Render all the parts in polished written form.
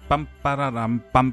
Bam, bararam, bam,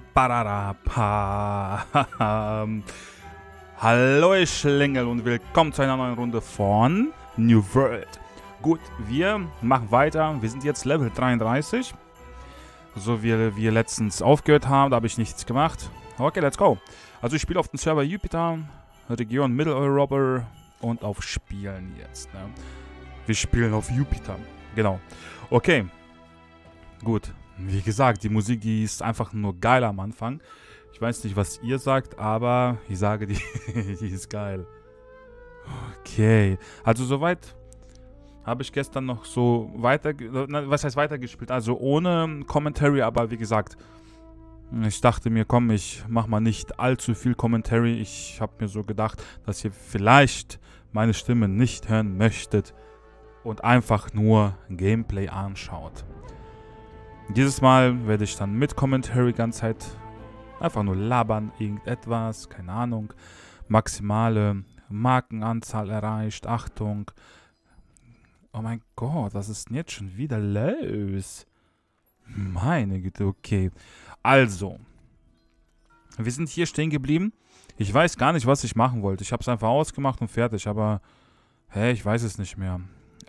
bararapam. Hallo ihr Schlingel und willkommen zu einer neuen Runde von New World. Gut, wir machen weiter. Wir sind jetzt Level 33. So wie wir letztens aufgehört haben, da habe ich nichts gemacht. Okay, let's go. Also ich spiele auf dem Server Jupiter, Region Mitteleuropa und auf Spielen jetzt. Ne? Wir spielen auf Jupiter. Genau. Okay. Gut. Wie gesagt, die Musik, die ist einfach nur geil am Anfang. Ich weiß nicht, was ihr sagt, aber ich sage, die, die ist geil. Okay. Also soweit habe ich gestern noch so was heißt weitergespielt? Also ohne Commentary, aber wie gesagt, ich dachte mir, komm, ich mach mal nicht allzu viel Commentary. Ich habe mir so gedacht, dass ihr vielleicht meine Stimme nicht hören möchtet und einfach nur Gameplay anschaut. Dieses Mal werde ich dann mit Commentary die ganze Zeit einfach nur labern, irgendetwas, keine Ahnung. Maximale Markenanzahl erreicht, Achtung. Oh mein Gott, was ist denn jetzt schon wieder los? Meine Güte, okay. Also, wir sind hier stehen geblieben. Ich weiß gar nicht, was ich machen wollte. Ich habe es einfach ausgemacht und fertig, aber ich weiß es nicht mehr.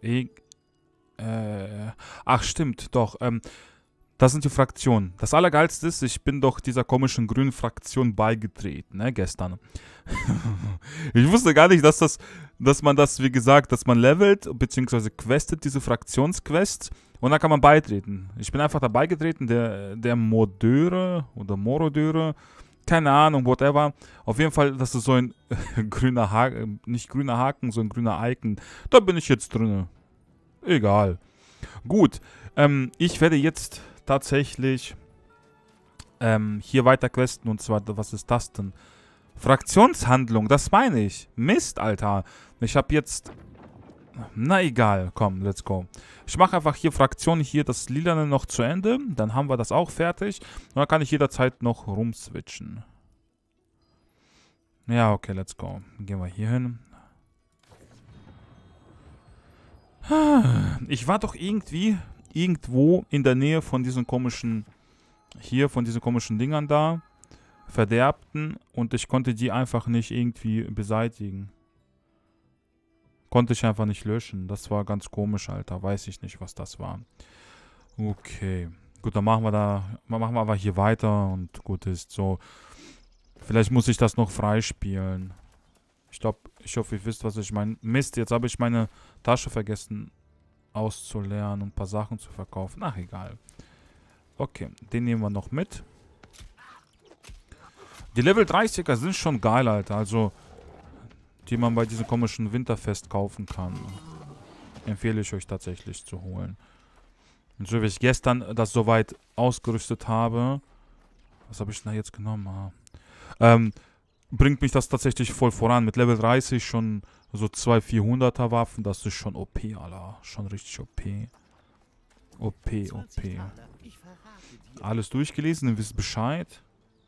Ach, stimmt, doch. Das sind die Fraktionen. Das Allergeilste ist, ich bin doch dieser komischen grünen Fraktion beigetreten, ne, gestern. Ich wusste gar nicht, dass man das, wie gesagt, dass man levelt, beziehungsweise questet, diese Fraktionsquests, und dann kann man beitreten. Ich bin einfach dabei getreten, der Modöre oder Morodöre, keine Ahnung, whatever. Auf jeden Fall, das ist so ein grüner Haken, nicht grüner Haken, so ein grüner Icon. Da bin ich jetzt drin. Egal. Gut, ich werde jetzt tatsächlich hier weiter questen, und zwar, was ist das denn? Fraktionshandlung, das meine ich. Mist, Alter. Ich habe jetzt... Na egal, komm, let's go. Ich mache einfach hier Fraktion, hier das Lilane noch zu Ende. Dann haben wir das auch fertig. Und dann kann ich jederzeit noch rumswitchen. Ja, okay, let's go. Gehen wir hier hin. Ich war doch irgendwo in der Nähe von diesen komischen, Dingern da, Verderbten, und ich konnte die einfach nicht irgendwie beseitigen. Konnte ich einfach nicht löschen. Das war ganz komisch, Alter. Weiß ich nicht, was das war. Okay. Gut, dann machen wir aber hier weiter und gut ist so. Vielleicht muss ich das noch freispielen. Ich hoffe, ihr wisst, was ich meine. Mist, jetzt habe ich meine Tasche vergessen auszuleeren und ein paar Sachen zu verkaufen. Ach, egal. Okay, den nehmen wir noch mit. Die Level 30er sind schon geil, Alter. Also, die man bei diesem komischen Winterfest kaufen kann. Empfehle ich euch tatsächlich zu holen. Und so wie ich gestern das soweit ausgerüstet habe. Was habe ich denn da jetzt genommen? Bringt mich das tatsächlich voll voran. Mit Level 30 schon so 2 400er Waffen. Das ist schon OP, Alter. Schon richtig OP. OP. Alles durchgelesen, ihr wisst Bescheid.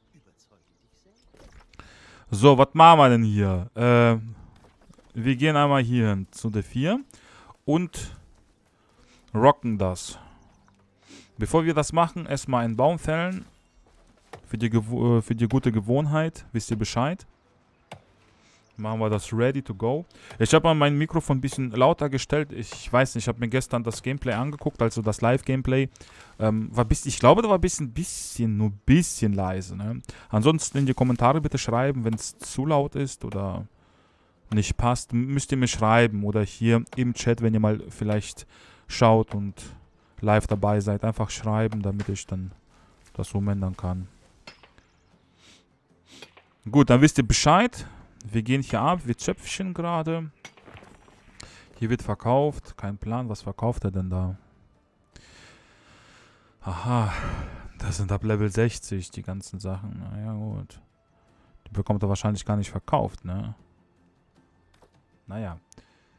So, was machen wir denn hier? Wir gehen einmal hier hin zu der 4 und rocken das. Bevor wir das machen, erstmal einen Baum fällen. Für die gute Gewohnheit, wisst ihr Bescheid. Machen wir das ready to go. Ich habe mal mein Mikrofon ein bisschen lauter gestellt. Ich weiß nicht, ich habe mir gestern das Gameplay angeguckt, also das Live-Gameplay. Ich glaube, da war nur ein bisschen leise. Ne? Ansonsten in die Kommentare bitte schreiben, wenn es zu laut ist oder nicht passt. Müsst ihr mir schreiben oder hier im Chat, wenn ihr mal vielleicht schaut und live dabei seid. Einfach schreiben, damit ich dann das umändern kann. Gut, dann wisst ihr Bescheid. Wir gehen hier ab, wir zöpfchen gerade. Hier wird verkauft. Kein Plan, was verkauft er denn da? Aha, das sind ab Level 60 die ganzen Sachen. Naja, gut. Die bekommt er wahrscheinlich gar nicht verkauft, ne? Naja.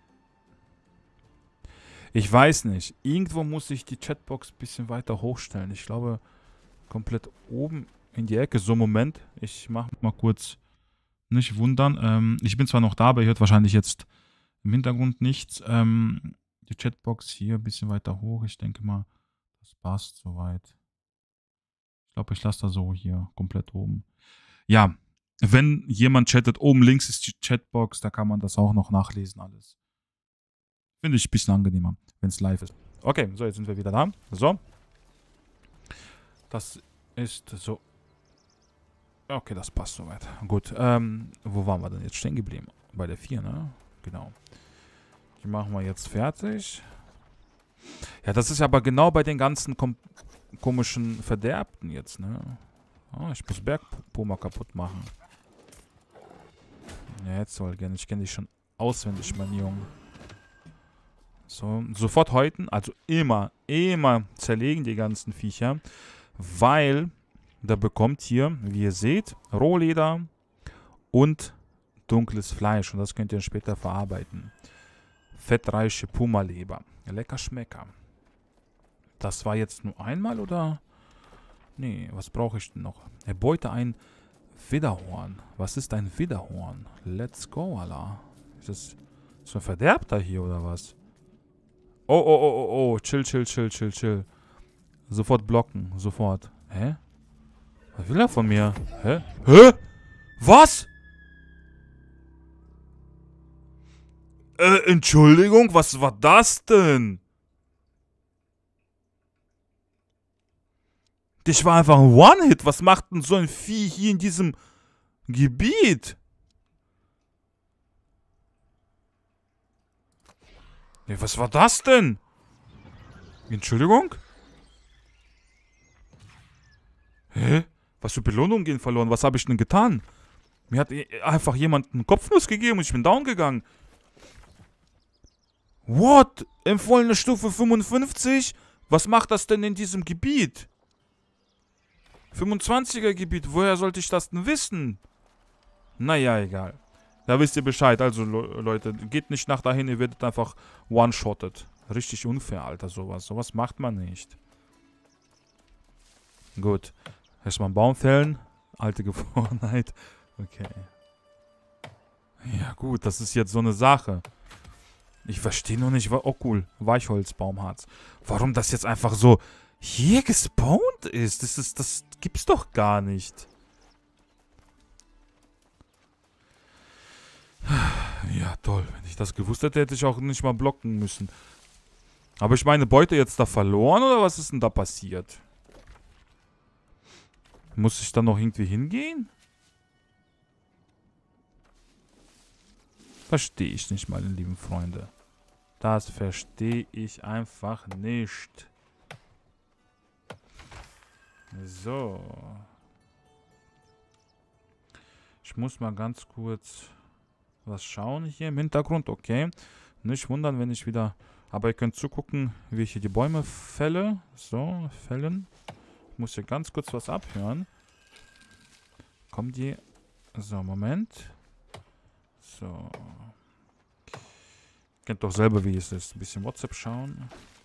Ich weiß nicht. Irgendwo muss ich die Chatbox ein bisschen weiter hochstellen. Ich glaube, komplett oben in die Ecke. So, Moment. Ich mache mal kurz... Nicht wundern. Ich bin zwar noch da, aber ihr hört wahrscheinlich jetzt im Hintergrund nichts. Die Chatbox hier ein bisschen weiter hoch. Ich denke mal, das passt soweit. Ich glaube, ich lasse das so hier komplett oben. Ja, wenn jemand chattet, oben links ist die Chatbox, da kann man das auch noch nachlesen alles. Finde ich ein bisschen angenehmer, wenn es live ist. Okay, so, jetzt sind wir wieder da. So. Das ist so. Okay, das passt soweit. Gut, wo waren wir denn jetzt stehen geblieben? Bei der 4, ne? Genau. Die machen wir jetzt fertig. Ja, das ist aber genau bei den ganzen komischen Verderbten jetzt, ne? Oh, ich muss Bergpuma kaputt machen. Ja, jetzt soll gerne. Ich kenne dich schon auswendig, mein Junge. So, sofort häuten. Also immer zerlegen die ganzen Viecher. Weil da bekommt hier, wie ihr seht, Rohleder und dunkles Fleisch. Und das könnt ihr später verarbeiten. Fettreiche Puma-Leber. Lecker Schmecker. Das war jetzt nur einmal, oder? Nee, was brauche ich denn noch? Erbeute ein Widderhorn. Was ist ein Widderhorn? Let's go, Allah. Ist das so ein Verderbter hier, oder was? Oh. Chill. Sofort blocken. Sofort. Hä? Was will er von mir? Hä? Was? Entschuldigung, was war das denn? Das war einfach ein One-Hit. Was macht denn so ein Vieh hier in diesem Gebiet? Nee, was war das denn? Entschuldigung? Hä? Was für Belohnungen gehen verloren? Was habe ich denn getan? Mir hat einfach jemand einen Kopfnuss gegeben und ich bin down gegangen. What? Empfohlene Stufe 55? Was macht das denn in diesem Gebiet? 25er Gebiet, woher sollte ich das denn wissen? Naja, egal. Da wisst ihr Bescheid. Also, Leute, geht nicht nach dahin, ihr werdet einfach one-shotted. Richtig unfair, Alter, sowas. Sowas macht man nicht. Gut. Erstmal einen Baum fällen. Alte Gewohnheit. Okay. Ja, gut, das ist jetzt so eine Sache. Ich verstehe noch nicht, oh cool, Weichholzbaumharz. Warum das jetzt einfach so hier gespawnt ist? Das gibt's doch gar nicht. Ja, toll. Wenn ich das gewusst hätte, hätte ich auch nicht mal blocken müssen. Habe ich meine Beute jetzt da verloren oder was ist denn da passiert? Muss ich da noch irgendwie hingehen? Verstehe ich nicht, meine lieben Freunde. Das verstehe ich einfach nicht. So. Ich muss mal ganz kurz was schauen hier im Hintergrund. Okay. Nicht wundern, wenn ich wieder... Aber ihr könnt zugucken, wie ich hier die Bäume fälle. So, fällen. Ich muss hier ganz kurz was abhören. Kommt die... So, Moment. So. Kennt doch selber, wie es ist. Ein bisschen WhatsApp schauen.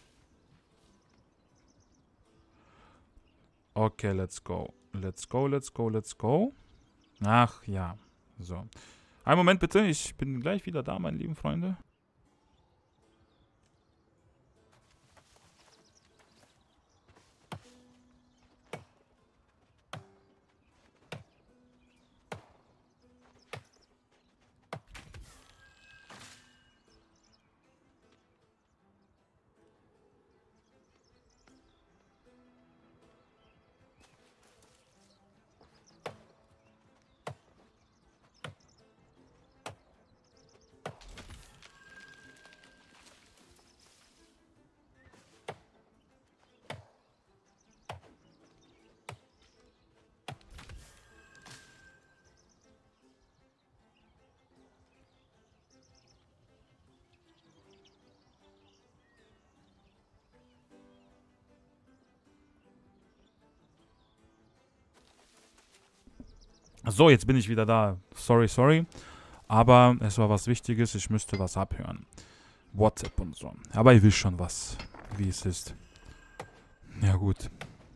Okay, let's go. Let's go. Ach, ja. So. Einen Moment bitte. Ich bin gleich wieder da, meine lieben Freunde. So, jetzt bin ich wieder da. Sorry. Aber es war was Wichtiges. Ich müsste was abhören. WhatsApp und so. Aber ihr wisst schon was, wie es ist. Ja, gut.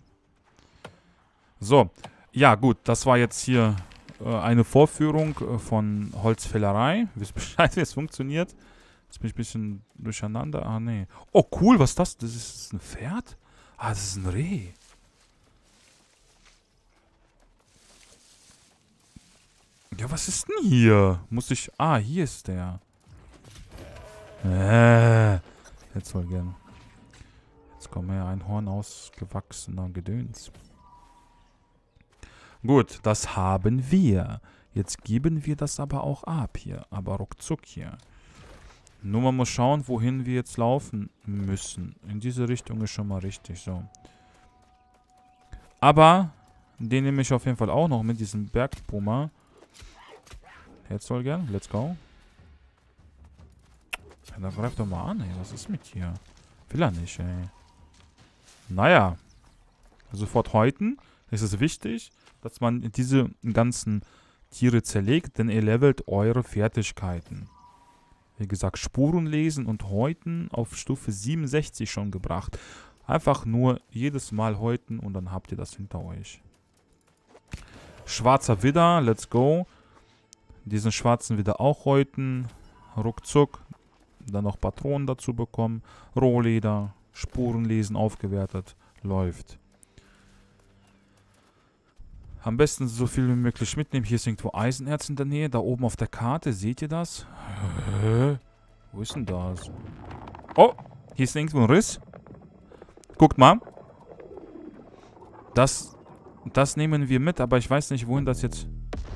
So. Ja, gut. Das war jetzt hier eine Vorführung von Holzfällerei. Wisst Bescheid, wie es funktioniert. Jetzt bin ich ein bisschen durcheinander. Ah, nee. Oh, cool. Was ist das? Das ist ein Pferd? Ah, das ist ein Reh. Ja, was ist denn hier? Muss ich... Ah, hier ist der. Jetzt soll gern. Jetzt kommt ja ein Horn ausgewachsener Gedöns. Gut, das haben wir. Jetzt geben wir das aber auch ab hier. Aber ruckzuck hier. Nur man muss schauen, wohin wir jetzt laufen müssen. In diese Richtung ist schon mal richtig so. Aber den nehme ich auf jeden Fall auch noch mit, diesem Bergpuma. Jetzt soll gern. Let's go. Ja, dann greif doch mal an, ey. Was ist mit hier? Will er nicht, ey. Naja. Sofort häuten. Es ist wichtig, dass man diese ganzen Tiere zerlegt, denn ihr levelt eure Fertigkeiten. Wie gesagt, Spuren lesen und häuten auf Stufe 67 schon gebracht. Einfach nur jedes Mal häuten und dann habt ihr das hinter euch. Schwarzer Widder, let's go. Diesen schwarzen Widder auch häuten. Ruckzuck. Dann noch Patronen dazu bekommen. Rohleder, Spuren lesen, aufgewertet. Läuft. Am besten so viel wie möglich mitnehmen. Hier ist irgendwo Eisenerz in der Nähe. Da oben auf der Karte. Seht ihr das? Wo ist denn das? Oh, hier ist irgendwo ein Riss. Guckt mal. Das nehmen wir mit, aber ich weiß nicht, wohin das jetzt...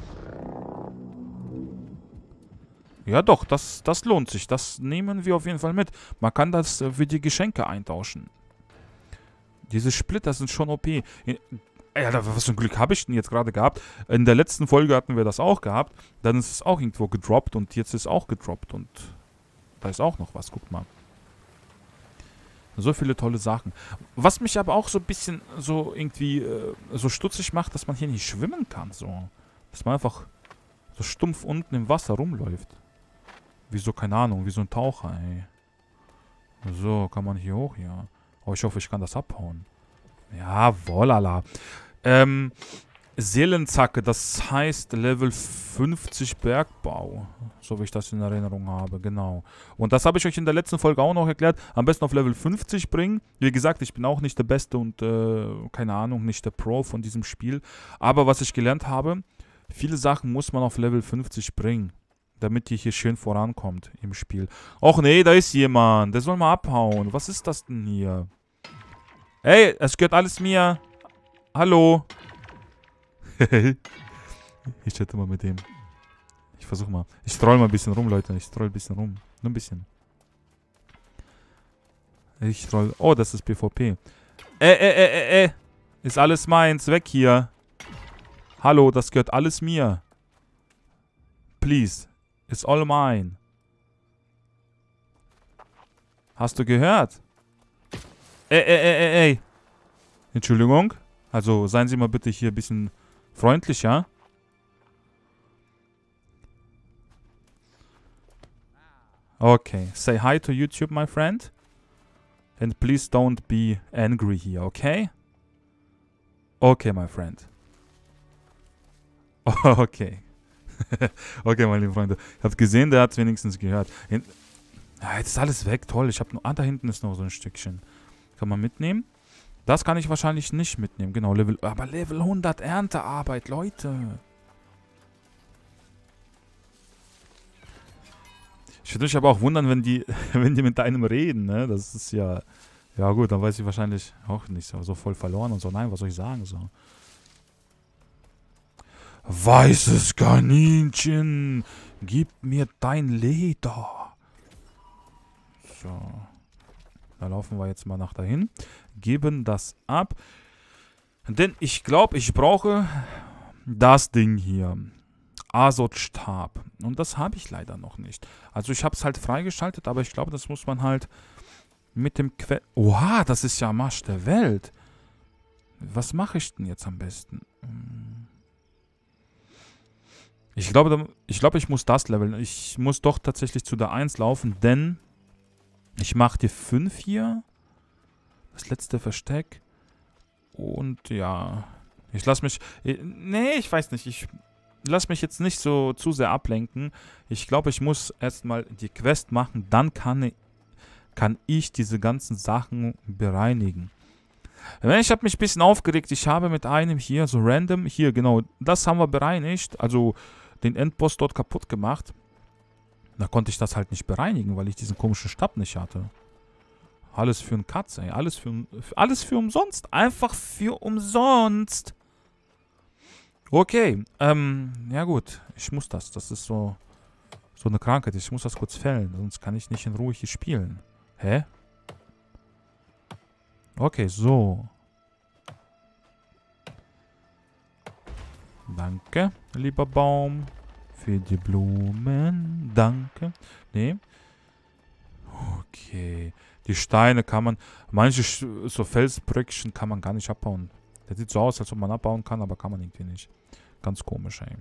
Ja doch, das lohnt sich. Das nehmen wir auf jeden Fall mit. Man kann das für die Geschenke eintauschen. Diese Splitter sind schon OP. Alter, was für ein Glück habe ich denn jetzt gerade gehabt? In der letzten Folge hatten wir das auch gehabt. Dann ist es auch irgendwo gedroppt und jetzt ist es auch gedroppt. Und da ist auch noch was, guck mal. So viele tolle Sachen. Was mich aber auch so ein bisschen so irgendwie so stutzig macht, dass man hier nicht schwimmen kann. So. Dass man einfach so stumpf unten im Wasser rumläuft. Wie so, keine Ahnung, wie so ein Taucher, ey. So, kann man hier hoch, ja. Oh, ich hoffe, ich kann das abhauen. Ja, volala. Seelenzacke, das heißt Level 50 Bergbau. So wie ich das in Erinnerung habe, genau. Und das habe ich euch in der letzten Folge auch noch erklärt. Am besten auf Level 50 bringen. Wie gesagt, ich bin auch nicht der Beste und, keine Ahnung, nicht der Pro von diesem Spiel. Aber was ich gelernt habe, viele Sachen muss man auf Level 50 bringen. Damit ihr hier schön vorankommt im Spiel. Och nee, da ist jemand. Der soll mal abhauen. Was ist das denn hier? Ey, es gehört alles mir. Hallo. Ich chatte mal mit dem. Ich versuche mal. Ich troll mal ein bisschen rum, Leute. Ich troll ein bisschen rum. Nur ein bisschen. Ich troll. Oh, das ist PvP. Ist alles meins. Weg hier. Hallo, das gehört alles mir. Please. It's all mine. Hast du gehört? Ey. Entschuldigung. Also, seien Sie mal bitte hier ein bisschen freundlicher. Okay. Say hi to YouTube, my friend. And please don't be angry here, okay? Okay, my friend. Okay. Okay, meine lieben Freunde. Ihr habt gesehen, der hat es wenigstens gehört. Ja, jetzt ist alles weg. Toll. Ich habe nur... Ah, da hinten ist noch so ein Stückchen. Kann man mitnehmen? Das kann ich wahrscheinlich nicht mitnehmen. Genau, aber Level 100 Erntearbeit, Leute. Ich würde mich aber auch wundern, wenn die mit einem reden, ne? Das ist ja... Ja gut, dann weiß ich wahrscheinlich auch nicht so voll verloren und so. Nein, was soll ich sagen? So. Weißes Kaninchen, gib mir dein Leder. So. Da laufen wir jetzt mal nach dahin. Geben das ab. Denn ich glaube, ich brauche das Ding hier. Azotstab. Und das habe ich leider noch nicht. Also ich habe es halt freigeschaltet, aber ich glaube, das muss man halt mit dem Oha, das ist ja Marsch der Welt. Was mache ich denn jetzt am besten? Ich glaube, ich muss das leveln. Ich muss doch tatsächlich zu der 1 laufen, denn ich mache die 5 hier. Das letzte Versteck. Und ja, ich lasse mich... Nee, ich weiß nicht. Ich lasse mich jetzt nicht so zu sehr ablenken. Ich glaube, ich muss erstmal die Quest machen. Dann kann ich diese ganzen Sachen bereinigen. Ich habe mich ein bisschen aufgeregt. Ich habe mit einem hier so random... Hier, genau. Das haben wir bereinigt. Also... den Endboss dort kaputt gemacht. Da konnte ich das halt nicht bereinigen, weil ich diesen komischen Stab nicht hatte. Alles für einen Katz, ey. Alles für umsonst. Einfach für umsonst. Okay. Ja gut. Ich muss das. Das ist so eine Krankheit. Ich muss das kurz fällen. Sonst kann ich nicht in Ruhe hier spielen. Hä? Okay, so. Danke, lieber Baum. Für die Blumen. Danke. Nee. Okay. Die Steine kann man... Manche so Felsbröckchen kann man gar nicht abbauen. Das sieht so aus, als ob man abbauen kann, aber kann man irgendwie nicht. Ganz komisch, ey.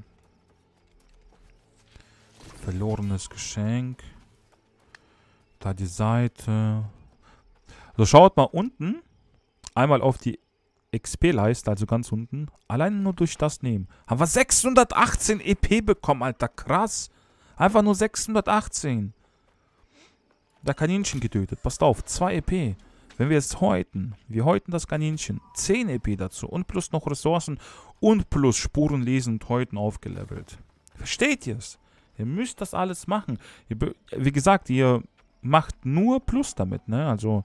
Verlorenes Geschenk. Da die Seite. So, schaut mal unten. Einmal auf die XP-Leiste, also ganz unten. Allein nur durch das nehmen. Haben wir 618 EP bekommen, Alter. Krass. Einfach nur 618. Da Kaninchen getötet. Passt auf, 2 EP. Wenn wir jetzt häuten, wir häuten das Kaninchen, 10 EP dazu und plus noch Ressourcen und plus Spuren lesen und häuten aufgelevelt. Versteht ihr es? Ihr müsst das alles machen. Wie gesagt, ihr macht nur Plus damit, ne? Also.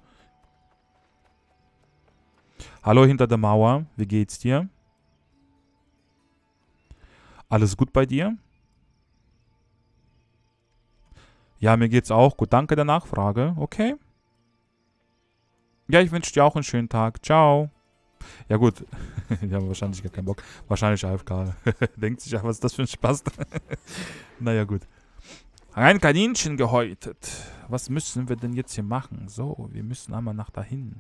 Hallo hinter der Mauer, wie geht's dir? Alles gut bei dir? Ja, mir geht's auch gut. Danke der Nachfrage. Okay. Ja, ich wünsche dir auch einen schönen Tag. Ciao. Ja gut, die haben wahrscheinlich gar keinen Bock. Wahrscheinlich AFK. Denkt sich, was ist das für ein Spaß? Naja gut. Ein Kaninchen gehäutet. Was müssen wir denn jetzt hier machen? So, wir müssen einmal nach dahin.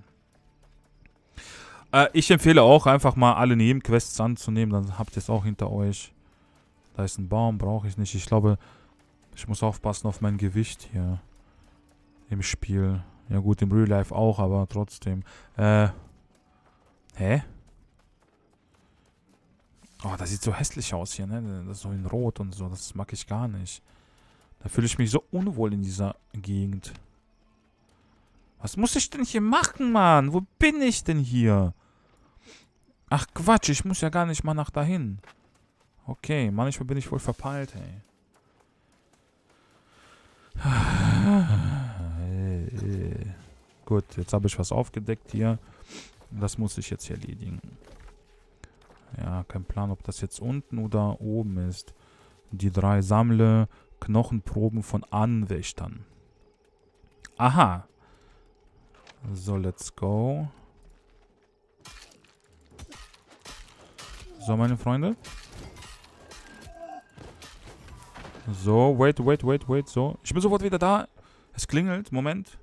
Ich empfehle auch, einfach mal alle Nebenquests anzunehmen. Dann habt ihr es auch hinter euch. Da ist ein Baum, brauche ich nicht. Ich glaube, ich muss aufpassen auf mein Gewicht hier. Im Spiel. Ja gut, im Real Life auch, aber trotzdem. Hä? Oh, das sieht so hässlich aus hier, ne? Das ist so in Rot und so. Das mag ich gar nicht. Da fühle ich mich so unwohl in dieser Gegend. Was muss ich denn hier machen, Mann? Wo bin ich denn hier? Ach Quatsch, ich muss ja gar nicht mal nach dahin. Okay, manchmal bin ich wohl verpeilt, ey. Gut, jetzt habe ich was aufgedeckt hier. Das muss ich jetzt hier erledigen. Ja, kein Plan, ob das jetzt unten oder oben ist. Die 3 sammle Knochenproben von Anwächtern. Aha. So, let's go. So, meine Freunde. So, wait. So, ich bin sofort wieder da. Es klingelt. Moment.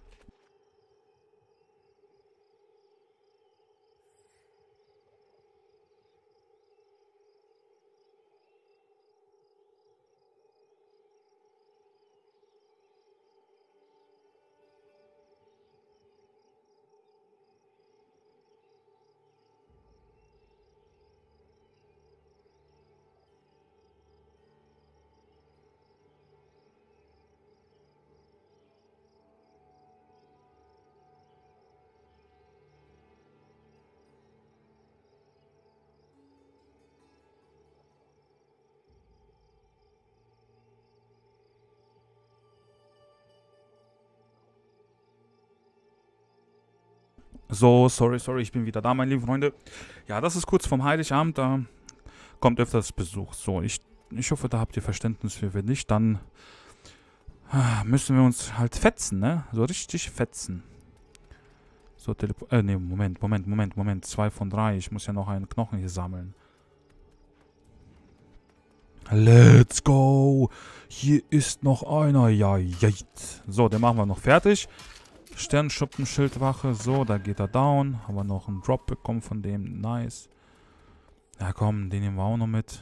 So, sorry, ich bin wieder da, meine lieben Freunde. Ja, das ist kurz vorm Heiligabend, da kommt öfters Besuch. So, ich hoffe, da habt ihr Verständnis für. Wenn nicht, dann müssen wir uns halt fetzen, ne? So richtig fetzen. So, ne, Moment. 2 von 3. Ich muss ja noch einen Knochen hier sammeln. Let's go. Hier ist noch einer. Ja. So, den machen wir noch fertig. Sternschuppenschildwache. So, da geht er down. Haben wir noch einen Drop bekommen von dem. Nice. Ja, komm, den nehmen wir auch noch mit.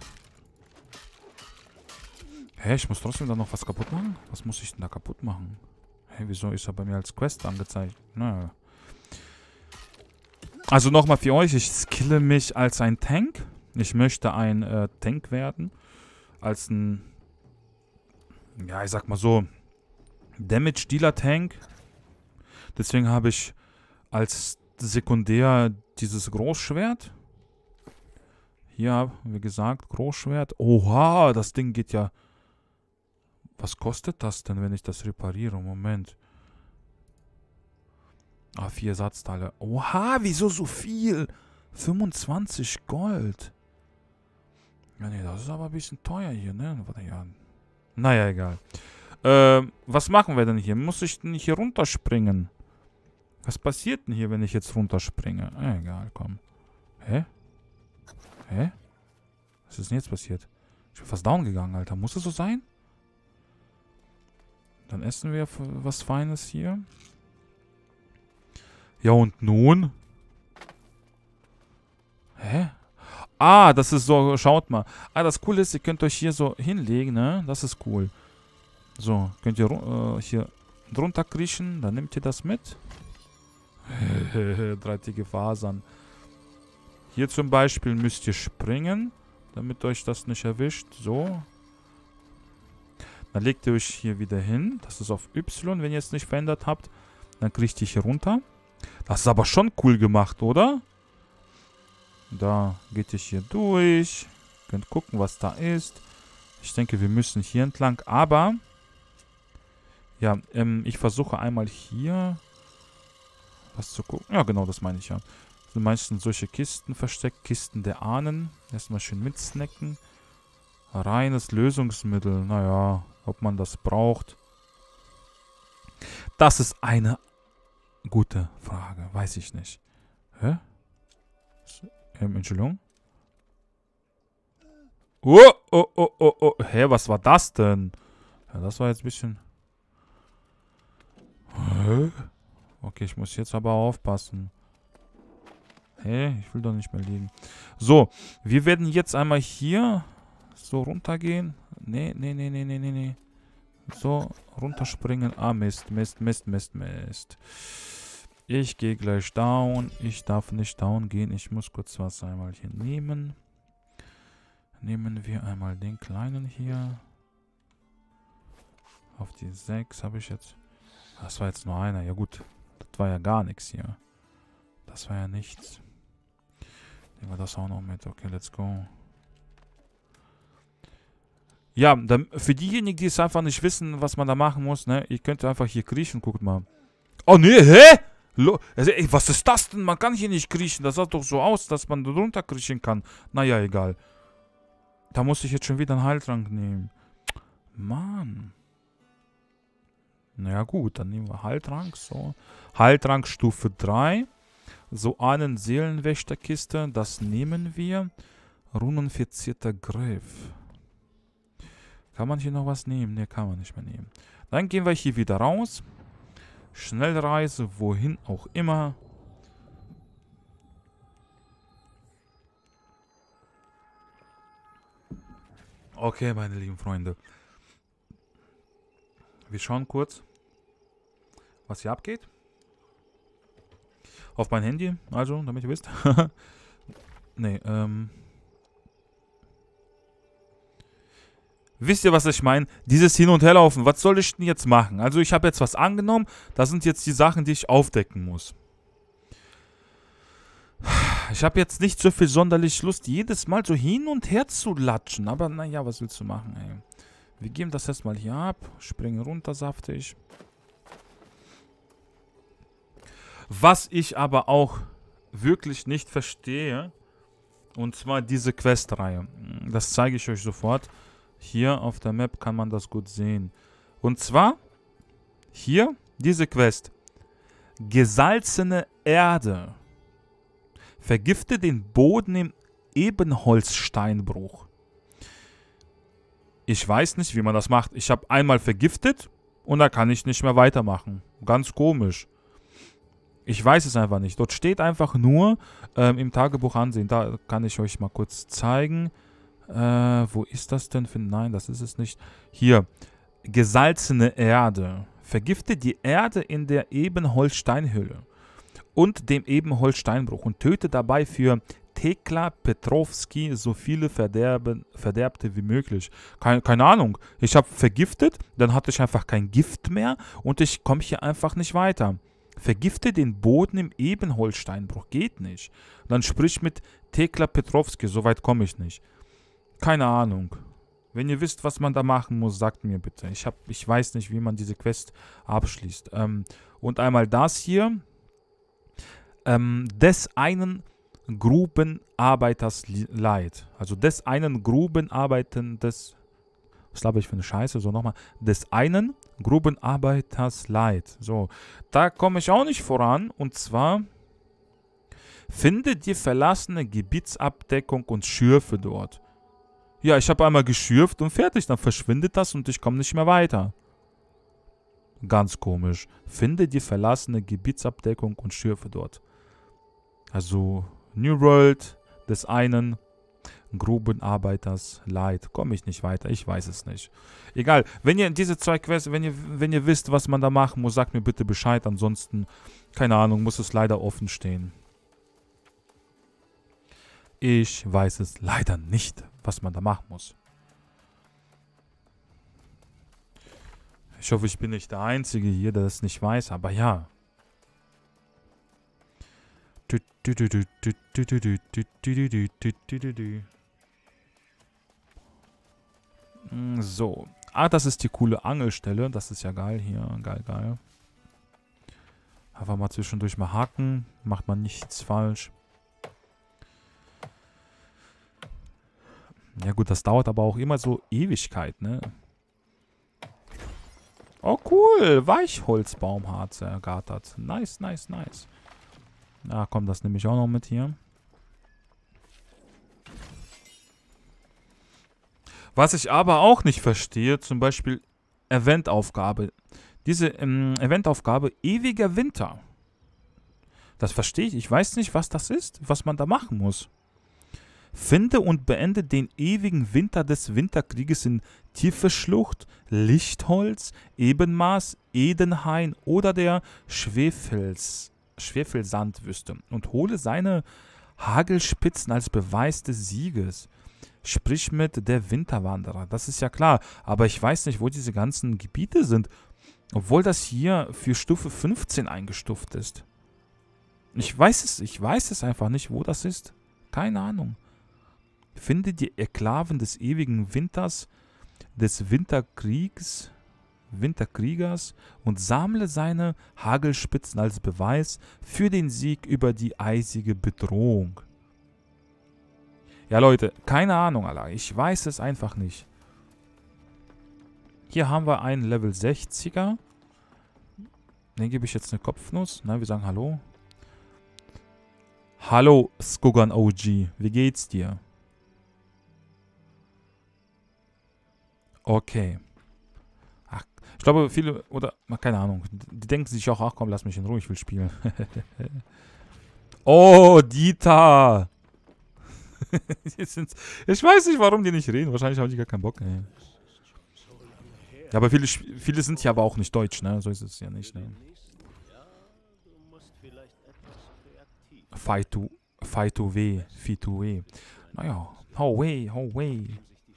Hä, ich muss trotzdem da noch was kaputt machen? Was muss ich denn da kaputt machen? Hä, wieso ist er bei mir als Quest angezeigt? Naja. Also nochmal für euch, ich skille mich als ein Tank. Ich möchte ein Tank werden. Als ein, ja, ich sag mal so, Damage-Dealer-Tank. Deswegen habe ich als Sekundär dieses Großschwert. Hier, wie gesagt, Großschwert. Oha, das Ding geht ja... Was kostet das denn, wenn ich das repariere? Moment. Ah, 4 Ersatzteile. Oha, wieso so viel? 25 Gold. Ja, nee, das ist aber ein bisschen teuer hier, ne? Warte, ja. Naja, egal. Was machen wir denn hier? Muss ich denn hier runterspringen? Was passiert denn hier, wenn ich jetzt runterspringe? Egal, komm. Hä? Hä? Was ist denn jetzt passiert? Ich bin fast down gegangen, Alter. Muss das so sein? Dann essen wir was Feines hier. Ja, und nun? Hä? Ah, das ist so, schaut mal. Ah, das Coole ist, ihr könnt euch hier so hinlegen, ne? Das ist cool. So, könnt ihr hier drunter kriechen, dann nehmt ihr das mit. Drahtige Fasern. Hier zum Beispiel müsst ihr springen, damit euch das nicht erwischt. So. Dann legt ihr euch hier wieder hin. Das ist auf Y, wenn ihr es nicht verändert habt. Dann kriegt ihr hier runter. Das ist aber schon cool gemacht, oder? Da geht ihr hier durch. Könnt gucken, was da ist. Ich denke, wir müssen hier entlang. Aber, ja, ich versuche einmal hier was zu gucken. Ja, genau, das meine ich ja. Sind meistens solche Kisten versteckt. Kisten der Ahnen. Erstmal schön mitsnacken. Reines Lösungsmittel. Naja, ob man das braucht. Das ist eine gute Frage. Weiß ich nicht. Hä? Entschuldigung. Oh, oh, oh, oh, oh. Hä, was war das denn? Ja, das war jetzt ein bisschen... Hä? Okay, ich muss jetzt aber aufpassen. Hä? Ich will doch nicht mehr liegen. So, wir werden jetzt einmal hier so runtergehen. Nee, nee, nee, nee, nee, nee, nee. So, runterspringen. Ah, Mist, Mist, Mist, Mist, Mist. Ich gehe gleich down. Ich darf nicht down gehen. Ich muss kurz was einmal hier nehmen. Nehmen wir einmal den kleinen hier. Auf die 6 habe ich jetzt... Das war jetzt nur einer. Ja gut, das war ja gar nichts hier. Das war ja nichts. Nehmen wir das auch noch mit. Okay, let's go. Ja, dann für diejenigen, die es einfach nicht wissen, was man da machen muss, ne? Ihr könnt einfach hier kriechen. Guckt mal. Oh, nee, hä? Also, ey, was ist das denn? Man kann hier nicht kriechen. Das sah doch so aus, dass man drunter kriechen kann. Naja, egal. Da muss ich jetzt schon wieder einen Heiltrank nehmen. Mann. Naja, gut. Dann nehmen wir Heiltrank. So. Heiltrank Stufe 3. So einen Seelenwächterkiste. Das nehmen wir. Runenverzierter Griff. Kann man hier noch was nehmen? Ne, kann man nicht mehr nehmen. Dann gehen wir hier wieder raus. Schnellreise, wohin auch immer. Okay, meine lieben Freunde. Wir schauen kurz, was hier abgeht. Auf mein Handy, also, damit ihr wisst. Nee, wisst ihr, was ich meine? Dieses Hin- und Herlaufen, was soll ich denn jetzt machen? Also ich habe jetzt was angenommen, das sind jetzt die Sachen, die ich aufdecken muss. Ich habe jetzt nicht so viel sonderlich Lust, jedes Mal so hin und her zu latschen. Aber naja, was willst du machen, ey? Wir geben das erstmal hier ab, springen runter saftig. Was ich aber auch wirklich nicht verstehe, und zwar diese Questreihe. Das zeige ich euch sofort. Hier auf der Map kann man das gut sehen. Und zwar hier diese Quest. Gesalzene Erde. Vergifte den Boden im Ebenholzsteinbruch. Ich weiß nicht, wie man das macht. Ich habe einmal vergiftet und da kann ich nicht mehr weitermachen. Ganz komisch. Ich weiß es einfach nicht. Dort steht einfach nur im Tagebuch ansehen. Da kann ich euch mal kurz zeigen. Wo ist das denn? Nein, das ist es nicht. Hier. Gesalzene Erde. Vergifte die Erde in der Ebenholzsteinhülle und dem Ebenholzsteinbruch und töte dabei für Tekla Petrovski so viele Verderbte wie möglich. Keine Ahnung. Ich habe vergiftet, dann hatte ich einfach kein Gift mehr und ich komme hier einfach nicht weiter. Vergifte den Boden im Ebenholzsteinbruch. Geht nicht. Dann sprich mit Tekla Petrovski. Soweit komme ich nicht. Keine Ahnung. Wenn ihr wisst, was man da machen muss, sagt mir bitte. Ich weiß nicht, wie man diese Quest abschließt. Und einmal das hier. Des einen Grubenarbeiters Leid. Also des einen Grubenarbeitendes. Was glaube ich für eine Scheiße? So nochmal. Des einen Grubenarbeiters Leid. So. Da komme ich auch nicht voran. Und zwar. Finde die verlassene Gebietsabdeckung und schürfe dort. Ja, ich habe einmal geschürft und fertig. Dann verschwindet das und ich komme nicht mehr weiter. Ganz komisch. Finde die verlassene Gebietsabdeckung und schürfe dort. Also, New World des einen Grubenarbeiters Leid. Komme ich nicht weiter. Ich weiß es nicht. Egal. Wenn ihr diese zwei Quests, wenn ihr wisst, was man da machen muss, sagt mir bitte Bescheid. Ansonsten, keine Ahnung, muss es leider offen stehen. Ich weiß es leider nicht, was man da machen muss. Ich hoffe, ich bin nicht der Einzige hier, der das nicht weiß, aber ja. So. Ah, das ist die coole Angelstelle. Das ist ja geil hier. Geil, geil. Einfach mal zwischendurch mal haken. Macht man nichts falsch. Ja gut, das dauert aber auch immer so Ewigkeit, ne? Oh cool, Weichholzbaumharze ergattert. Nice, nice, nice. Ja komm, das nehme ich auch noch mit hier. Was ich aber auch nicht verstehe, zum Beispiel Eventaufgabe. Diese Eventaufgabe ewiger Winter. Das verstehe ich. Ich weiß nicht, was das ist, was man da machen muss. Finde und beende den ewigen Winter des Winterkrieges in Tiefe-Schlucht, Lichtholz, Ebenmaß, Edenhain oder der Schwefelsandwüste und hole seine Hagelspitzen als Beweis des Sieges. Sprich mit der Winterwanderer, das ist ja klar, aber ich weiß nicht, wo diese ganzen Gebiete sind, obwohl das hier für Stufe 15 eingestuft ist. Ich weiß es einfach nicht, wo das ist. Keine Ahnung. Finde die Enklaven des ewigen Winters, des Winterkriegers und sammle seine Hagelspitzen als Beweis für den Sieg über die eisige Bedrohung. Ja, Leute, keine Ahnung, Alter. Ich weiß es einfach nicht. Hier haben wir einen Level 60er. Den gebe ich jetzt eine Kopfnuss. Na, wir sagen Hallo. Hallo, Skogan OG. Wie geht's dir? Okay. Ach, ich glaube, viele, oder, keine Ahnung, die denken sich auch, ach komm, lass mich in Ruhe, ich will spielen. Oh, Dieter! Ich weiß nicht, warum die nicht reden. Wahrscheinlich haben die gar keinen Bock. Ey. Ja, aber viele sind ja aber auch nicht deutsch, ne? So ist es ja nicht, ne? Fight to weh. Naja, how way.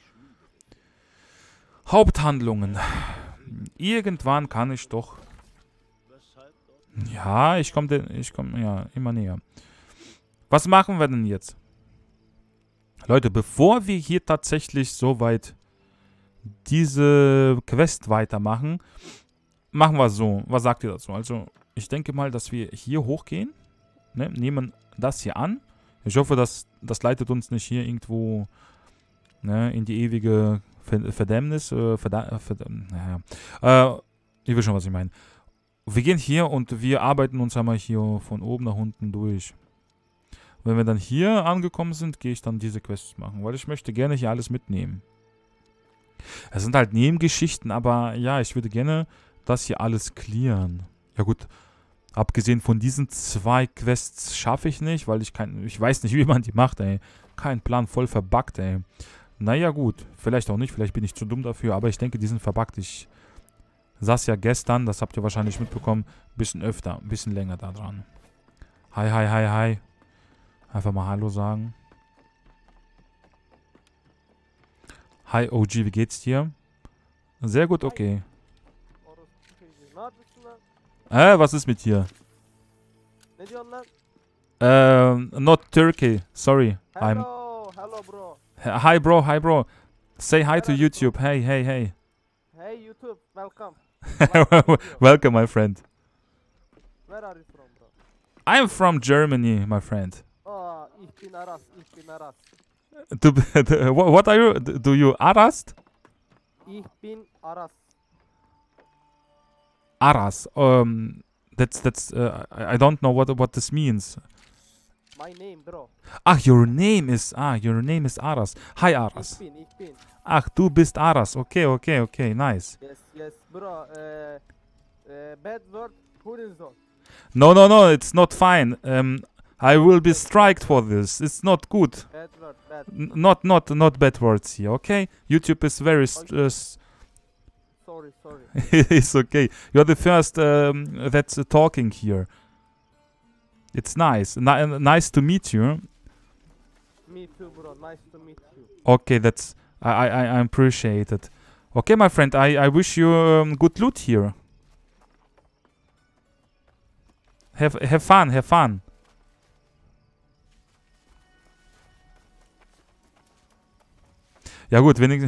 Haupthandlungen. Irgendwann kann ich doch... Ja, ich komme ja immer näher. Was machen wir denn jetzt? Leute, bevor wir hier tatsächlich soweit diese Quest weitermachen, machen wir so. Was sagt ihr dazu? Also, ich denke mal, dass wir hier hochgehen. Ne, nehmen das hier an. Ich hoffe, das leitet uns nicht hier irgendwo, ne, in die ewige Verdammnis. Ihr wisst schon, was ich meine. Wir gehen hier und wir arbeiten uns einmal hier von oben nach unten durch. Wenn wir dann hier angekommen sind, gehe ich dann diese Quests machen, weil ich möchte gerne hier alles mitnehmen. Es sind halt Nebengeschichten, aber ja, ich würde gerne das hier alles clearen. Ja gut, abgesehen von diesen 2 Quests schaffe ich nicht, weil ich weiß nicht, wie man die macht, ey. Kein Plan, voll verbuggt, ey. Naja gut, vielleicht auch nicht, vielleicht bin ich zu dumm dafür, aber ich denke, die sind verbuggt. Ich saß ja gestern, das habt ihr wahrscheinlich mitbekommen, ein bisschen öfter, ein bisschen länger da dran. Hi. Einfach mal Hallo sagen. Hi OG, wie geht's dir? Sehr gut, okay. Was ist mit dir? Ne diyorsun lan? Not Turkey. Sorry. Hello, hello bro. Hi bro, hi bro. Say hi to Where are you YouTube. Hey, hey, hey. Hey YouTube, welcome. Like the video. Welcome, my friend. Where are you from bro? I'm from Germany, my friend. Oh, ich bin Aras, ich bin Aras. What are you? Do you Arast? Ich bin Aras. Aras. That's. I don't know what this means. My name bro. Ach, your name is Aras. Hi, Aras. Ich bin. Ach, du bist Aras. Okay, nice. Yes bro. Bad word, Hurensohn. No, it's not fine. I will be striked for this. It's not good. Bad word, bad. Not bad words here, okay? YouTube is very Sorry. it's okay. You're the first that's talking here. It's nice. Nice to meet you. Me too bro, nice to meet you. Okay, that's I appreciate it. Okay, my friend, I wish you good loot here. Have fun. Ja gut, wenigstens...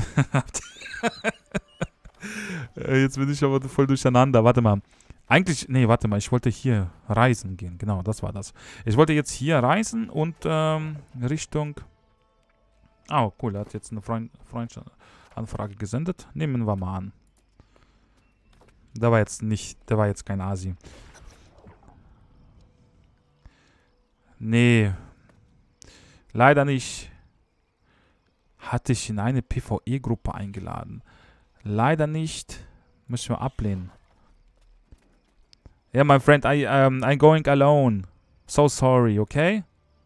Jetzt bin ich aber voll durcheinander. Warte mal. Eigentlich... Nee, warte mal. Ich wollte hier reisen gehen. Genau, das war das. Ich wollte jetzt hier reisen und Richtung... Oh, cool. Er hat jetzt eine Freundschaftsanfrage gesendet. Nehmen wir mal an. Der war jetzt kein Asi. Nee. Leider nicht. Hatte ich in eine PvE-Gruppe eingeladen. Leider nicht. Müssen wir ablehnen. Yeah, my friend, I'm going alone. So sorry, okay?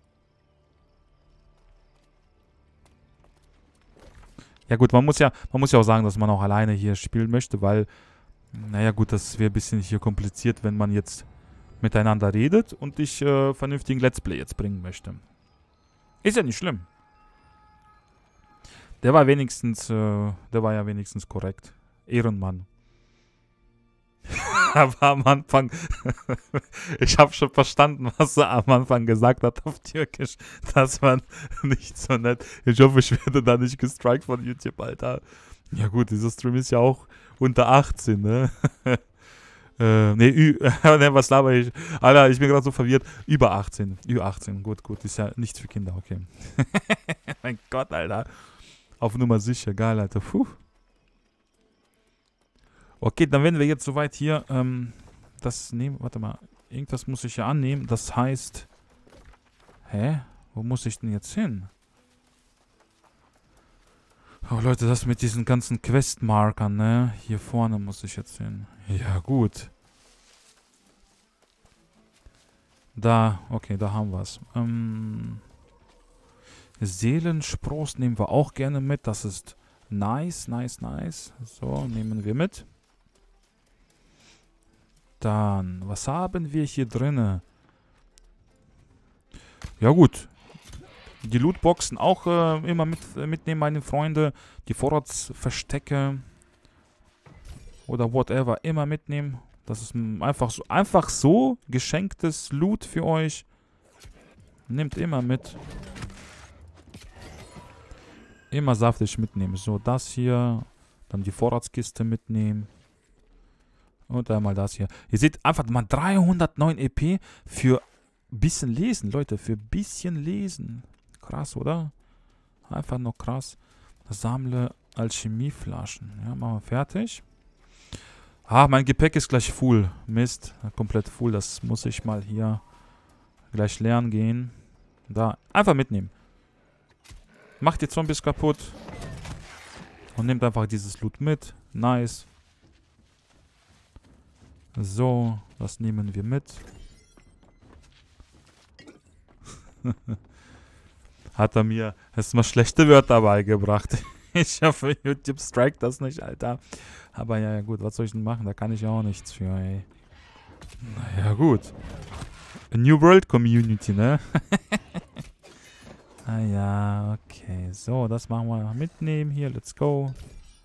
Ja gut, man muss ja auch sagen, dass man auch alleine hier spielen möchte, weil, naja gut, das wäre ein bisschen hier kompliziert, wenn man jetzt miteinander redet und ich vernünftigen Let's Play jetzt bringen möchte. Ist ja nicht schlimm. Der war ja wenigstens korrekt. Ehrenmann. Aber am Anfang, ich habe schon verstanden, was er am Anfang gesagt hat auf Türkisch. Das war nicht so nett. Ich hoffe, ich werde da nicht gestrikt von YouTube, Alter. Ja gut, dieser Stream ist ja auch unter 18, ne? Nee, was laber ich? Alter, ich bin gerade so verwirrt. Über 18. Über 18. Gut. Ist ja nichts für Kinder, okay. Mein Gott, Alter. Auf Nummer sicher. Geil, Alter. Puh. Okay, dann werden wir jetzt soweit hier das nehmen. Warte mal. Irgendwas muss ich ja annehmen. Das heißt... Hä? Wo muss ich denn jetzt hin? Oh, Leute, das mit diesen ganzen Questmarkern, ne? Hier vorne muss ich jetzt hin. Ja, gut. Da, okay, da haben wir es. Seelenspross nehmen wir auch gerne mit. Das ist nice. So, nehmen wir mit. Dann, was haben wir hier drinne? Ja, gut. Die Lootboxen auch immer mitnehmen, meine Freunde. Die Vorratsverstecke. Oder whatever. Immer mitnehmen. Das ist einfach so geschenktes Loot für euch. Nehmt immer mit. Immer saftig mitnehmen. So, das hier. Dann die Vorratskiste mitnehmen. Und einmal das hier. Ihr seht einfach mal 309 EP für bisschen lesen, Leute. Für bisschen lesen. Krass, oder? Einfach nur krass. Sammle Alchemieflaschen. Ja, machen wir fertig. Ah, mein Gepäck ist gleich full. Mist, komplett full. Das muss ich mal hier gleich lernen gehen. Da, einfach mitnehmen. Macht die Zombies kaputt. Und nehmt einfach dieses Loot mit. Nice. So, das nehmen wir mit. Hat er mir erstmal schlechte Wörter beigebracht. Ich hoffe, YouTube strikt das nicht, Alter. Aber ja, gut, was soll ich denn machen? Da kann ich auch nichts für, ey. Naja, gut. A New World Community, ne? Ah ja, okay. So, das machen wir mitnehmen hier. Let's go.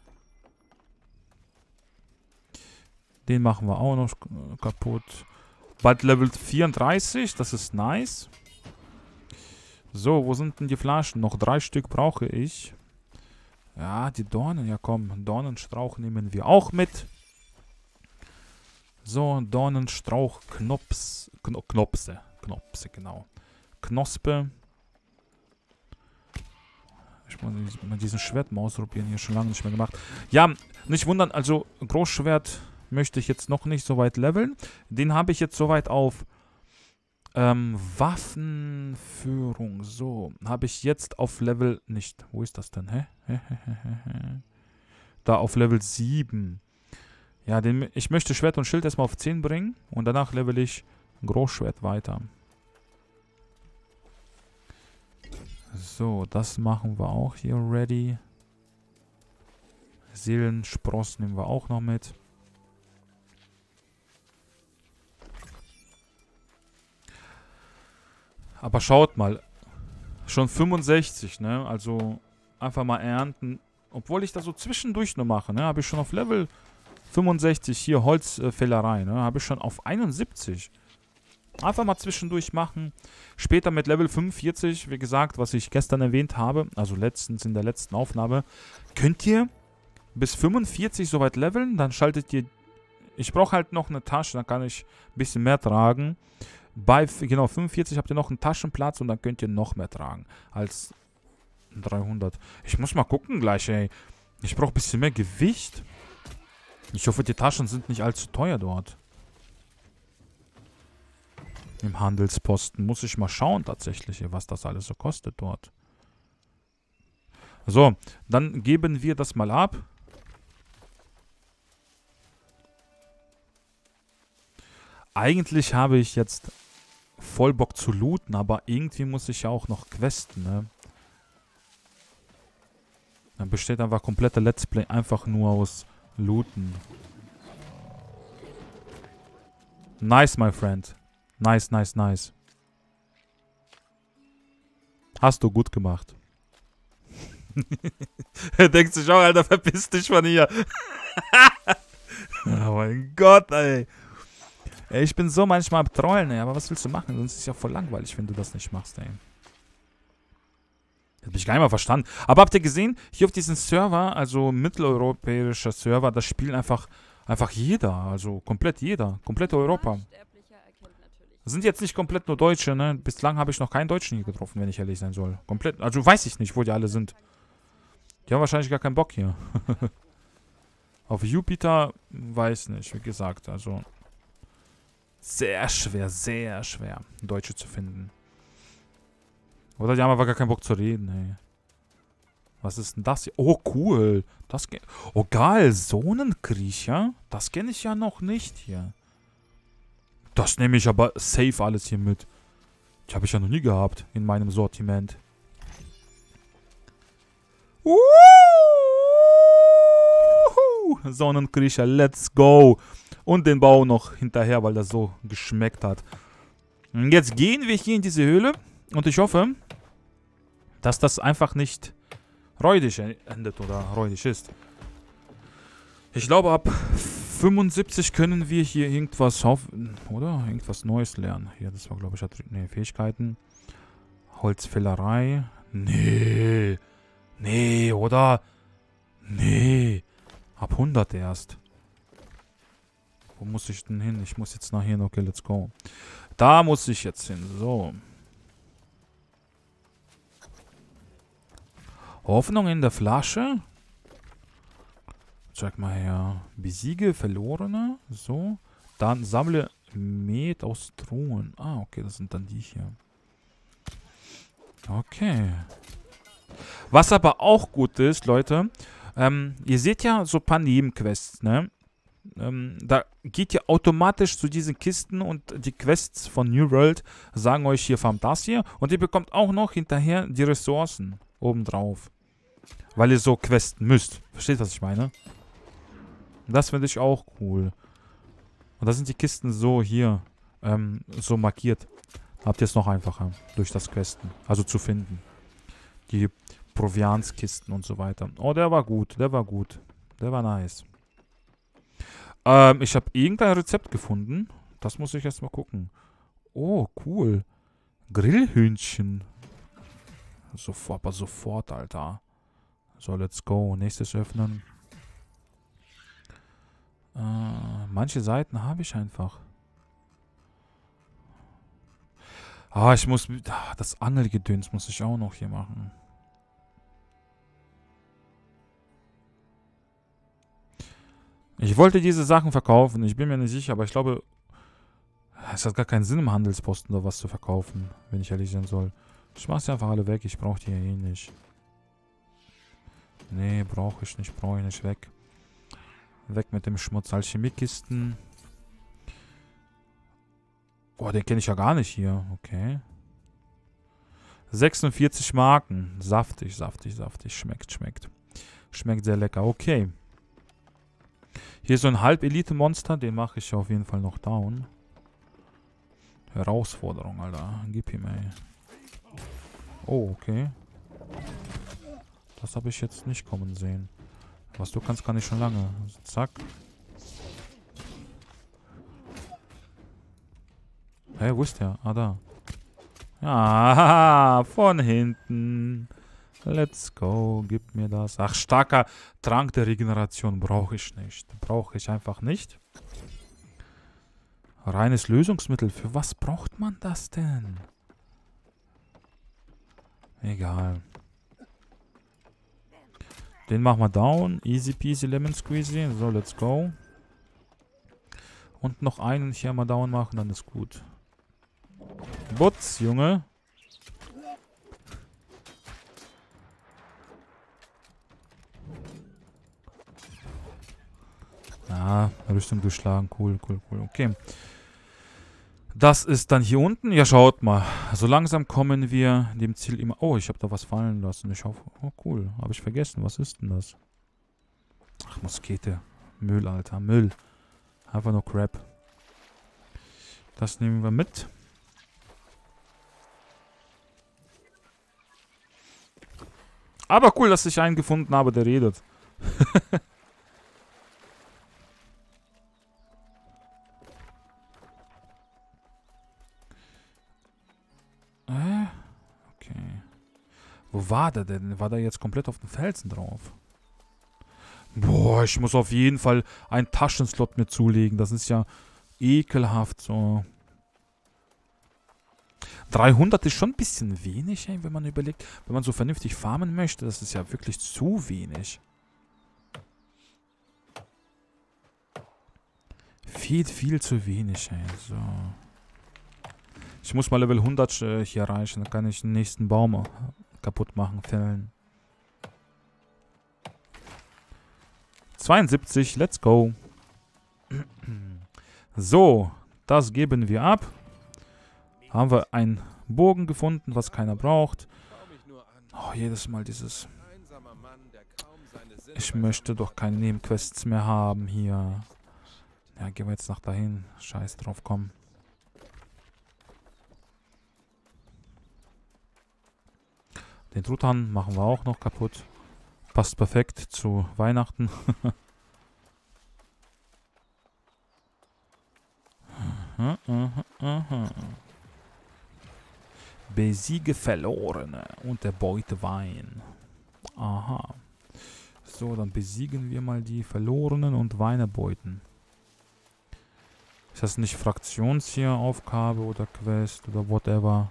Den machen wir auch noch kaputt. Bald Level 34, das ist nice. So, wo sind denn die Flaschen? Noch 3 Stück brauche ich. Ja, die Dornen, ja komm, Dornenstrauch nehmen wir auch mit. So, Dornenstrauch, Knopse, genau. Knospe. Ich muss mal diesen Schwert mal ausprobieren, hier schon lange nicht mehr gemacht. Ja, nicht wundern, also Großschwert möchte ich jetzt noch nicht so weit leveln. Den habe ich jetzt soweit auf Waffenführung. So, habe ich jetzt auf Level nicht. Wo ist das denn? Hä? Da auf Level 7. Ja, ich möchte Schwert und Schild erstmal auf 10 bringen. Und danach level ich Großschwert weiter. So, das machen wir auch hier ready. Seelenspross nehmen wir auch noch mit. Aber schaut mal. Schon 65, ne? Also einfach mal ernten. Obwohl ich das so zwischendurch nur mache, ne? Habe ich schon auf Level 65 hier Holzfällerei, ne? Habe ich schon auf 71. Einfach mal zwischendurch machen. Später mit Level 45, wie gesagt, was ich gestern erwähnt habe, also letztens in der letzten Aufnahme, könnt ihr bis 45 soweit leveln. Dann schaltet ihr... Ich brauche halt noch eine Tasche, dann kann ich ein bisschen mehr tragen. Bei, genau, 45 habt ihr noch einen Taschenplatz und dann könnt ihr noch mehr tragen als 300. Ich muss mal gucken gleich, ey. Ich brauche ein bisschen mehr Gewicht. Ich hoffe, die Taschen sind nicht allzu teuer dort. Im Handelsposten muss ich mal schauen tatsächlich, was das alles so kostet dort. So, dann geben wir das mal ab. Eigentlich habe ich jetzt voll Bock zu looten, aber irgendwie muss ich ja auch noch questen, ne? Dann besteht einfach komplette Let's Play einfach nur aus Looten. Nice, my friend. Nice, nice, nice. Hast du gut gemacht. Er denkt sich auch, Alter, verpiss dich von hier. Oh mein Gott, ey. Ey, ich bin so manchmal am Trollen, ey. Aber was willst du machen? Sonst ist es ja voll langweilig, wenn du das nicht machst, ey. Das hab ich gar nicht mal verstanden. Aber habt ihr gesehen, hier auf diesem Server, also mitteleuropäischer Server, da spielen einfach jeder. Also komplett jeder. Komplett Europa. Das sind jetzt nicht komplett nur Deutsche, ne? Bislang habe ich noch keinen Deutschen hier getroffen, wenn ich ehrlich sein soll. Komplett. Also weiß ich nicht, wo die alle sind. Die haben wahrscheinlich gar keinen Bock hier. Auf Jupiter, weiß nicht, wie gesagt. Also sehr schwer, Deutsche zu finden. Oder die haben aber gar keinen Bock zu reden, ey. Was ist denn das hier? Oh, cool. Oh, geil. Zonenkriecher? Das kenne ich ja noch nicht hier. Das nehme ich aber safe alles hier mit. Die habe ich ja noch nie gehabt in meinem Sortiment. Sonnenkriecher, let's go. Und den Bau noch hinterher, weil das so geschmeckt hat. Und jetzt gehen wir hier in diese Höhle. Und ich hoffe, dass das einfach nicht räudig endet oder räudig ist. Ich glaube, ab 75 können wir hier irgendwas oder irgendwas Neues lernen. Hier, das war, glaube ich, ne, Fähigkeiten. Holzfällerei. Nee. Nee, oder? Nee. Ab 100 erst. Wo muss ich denn hin? Ich muss jetzt nach hier. Okay, let's go. Da muss ich jetzt hin. So. Hoffnung in der Flasche. Check mal her. Besiege Verlorene. So. Dann sammle Met aus Truhen. Ah, okay, das sind dann die hier. Okay. Was aber auch gut ist, Leute. Ihr seht ja so ein paar Nebenquests, ne? Da geht ihr automatisch zu diesen Kisten und die Quests von New World sagen euch, hier farmt das hier. Und ihr bekommt auch noch hinterher die Ressourcen obendrauf. Weil ihr so questen müsst. Versteht, was ich meine? Das finde ich auch cool. Und da sind die Kisten so hier, so markiert. Habt ihr es noch einfacher durch das Questen. Also zu finden. Die Proviantskisten und so weiter. Oh, der war gut, der war gut. Der war nice. Ich habe irgendein Rezept gefunden. Das muss ich erst mal gucken. Oh, cool. Grillhühnchen. Sofort, aber sofort, Alter. So, let's go. Nächstes öffnen. Manche Seiten habe ich einfach. Ich muss... Das Angelgedöns muss ich auch noch hier machen. Ich wollte diese Sachen verkaufen. Ich bin mir nicht sicher, aber ich glaube... Es hat gar keinen Sinn, im Handelsposten da was zu verkaufen, wenn ich ehrlich sein soll. Ich mache sie einfach alle weg. Ich brauche die hier eh nicht. Nee, brauche ich nicht. Brauche ich nicht. Weg. Weg mit dem Schmutz. Alchemiekisten. Boah, den kenne ich ja gar nicht hier. Okay. 46 Marken. Saftig, saftig, saftig. Schmeckt, schmeckt. Schmeckt sehr lecker. Okay. Hier ist so ein Halb-Elite-Monster. Den mache ich auf jeden Fall noch down. Herausforderung, Alter. Gib ihm, ey. Oh, okay. Das habe ich jetzt nicht kommen sehen. Was du kannst, kann ich schon lange. Also, zack. Hey, wo ist der? Ah, da. Ah, von hinten. Let's go. Gib mir das. Ach, starker Trank der Regeneration brauche ich nicht. Brauche ich einfach nicht. Reines Lösungsmittel. Für was braucht man das denn? Egal. Den machen wir down. Easy peasy lemon squeezy. So, let's go. Und noch einen hier mal down machen, dann ist gut. Butz, Junge. Ah, Rüstung durchschlagen. Cool, cool, cool. Okay. Das ist dann hier unten. Ja, schaut mal. So langsam kommen wir dem Ziel immer... Oh, ich habe da was fallen lassen. Ich hoffe... Oh, cool. Habe ich vergessen. Was ist denn das? Ach, Muskete. Müll, Alter. Müll. Einfach nur Crap. Das nehmen wir mit. Aber cool, dass ich einen gefunden habe, der redet. Okay. Wo war der denn? War der jetzt komplett auf dem Felsen drauf? Boah, ich muss auf jeden Fall einen Taschenslot mir zulegen. Das ist ja ekelhaft so. 300 ist schon ein bisschen wenig, ey, wenn man überlegt. Wenn man so vernünftig farmen möchte, das ist ja wirklich zu wenig. Viel zu wenig, ey. So. Ich muss mal Level 100 hier erreichen. Dann kann ich den nächsten Baum kaputt machen, fällen. 72, let's go. So, das geben wir ab. Haben wir einen Bogen gefunden, was keiner braucht. Oh, jedes Mal dieses... Ich möchte doch keine Nebenquests mehr haben hier. Ja, gehen wir jetzt nach dahin. Scheiß drauf, komm. Den Truthahn machen wir auch noch kaputt. Passt perfekt zu Weihnachten. Besiege Verlorene und erbeute Wein. Aha. So, dann besiegen wir mal die Verlorenen und Wein erbeuten. Ist das nicht Fraktions-Aufgabe oder Quest oder whatever?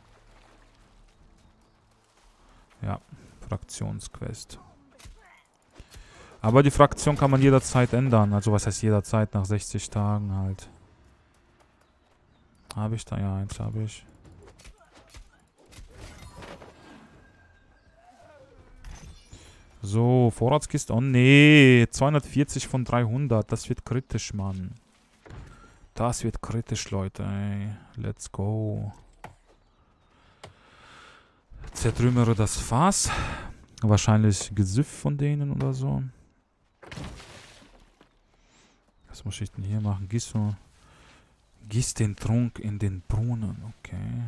Ja, Fraktionsquest. Aber die Fraktion kann man jederzeit ändern. Also was heißt jederzeit? Nach 60 Tagen halt. Habe ich da? Ja, eins habe ich. So, Vorratskiste. Oh nee, 240 von 300. Das wird kritisch, Mann. Das wird kritisch, Leute. Ey. Let's go. Zertrümmere das Fass. Wahrscheinlich Gesüff von denen oder so. Was muss ich denn hier machen? Gieß den Trunk in den Brunnen. Okay.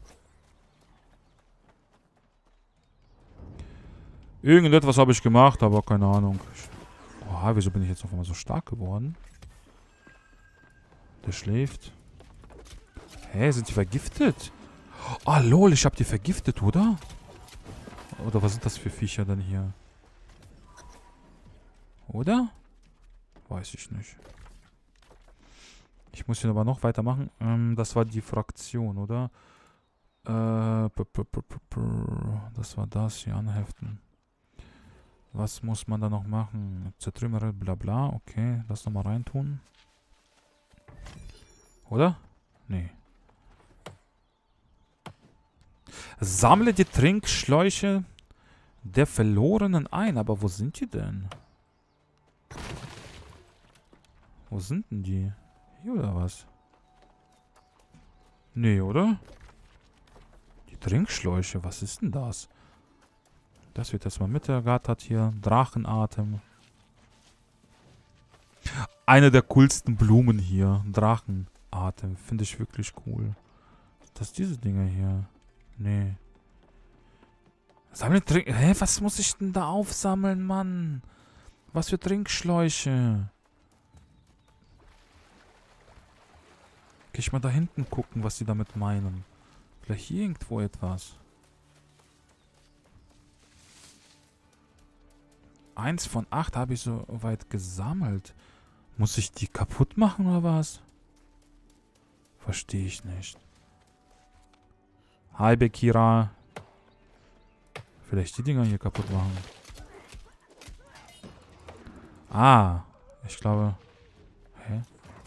Irgendetwas habe ich gemacht, aber keine Ahnung. Oha, wieso bin ich jetzt auf einmal so stark geworden? Der schläft. Hä, sind die vergiftet? Ah, lol, ich hab die vergiftet, oder? Oder was sind das für Viecher denn hier? Oder? Weiß ich nicht. Ich muss hier aber noch weitermachen. Das war die Fraktion, oder? Das war das hier, anheften. Was muss man da noch machen? Zertrümmere, bla bla. Okay, das nochmal reintun. Oder? Nee. Sammle die Trinkschläuche der Verlorenen ein. Aber wo sind die denn? Wo sind denn die? Hier oder was? Nee, oder? Die Trinkschläuche, was ist denn das? Das wird erstmal mitgegattert hier. Drachenatem. Eine der coolsten Blumen hier. Drachenatem. Finde ich wirklich cool. Das diese Dinger hier. Nee. Sammeln Trink... Hä, was muss ich denn da aufsammeln, Mann? Was für Trinkschläuche? Geh ich mal da hinten gucken, was sie damit meinen. Vielleicht hier irgendwo etwas. 1 von 8 habe ich so weit gesammelt. Muss ich die kaputt machen oder was? Verstehe ich nicht. Hi, Bekira. Vielleicht die Dinger hier kaputt machen. Ah, ich glaube... Hä?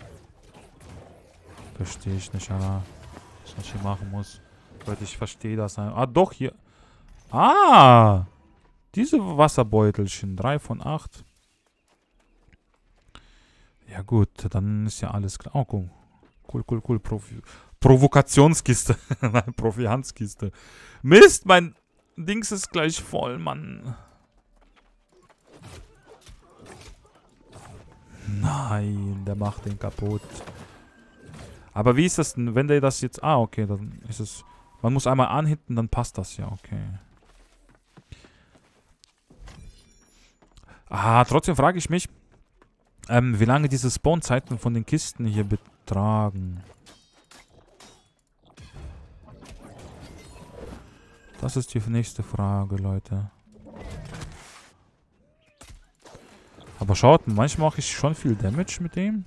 Verstehe ich nicht, aber was ich hier machen muss. Leute, ich verstehe das. Ah, doch, hier. Ah! Diese Wasserbeutelchen. 3 von 8. Ja gut, dann ist ja alles klar. Oh, cool. Cool. Provokationskiste. Nein, Proviantskiste. Mist, mein Dings ist gleich voll, Mann. Nein, der macht den kaputt. Aber wie ist das denn, wenn der das jetzt... Ah, okay, dann ist es... Man muss einmal anhitten, dann passt das ja, okay. Ah, trotzdem frage ich mich, wie lange diese Spawnzeiten von den Kisten hier betragen. Das ist die nächste Frage, Leute. Aber schaut, manchmal mache ich schon viel Damage mit dem.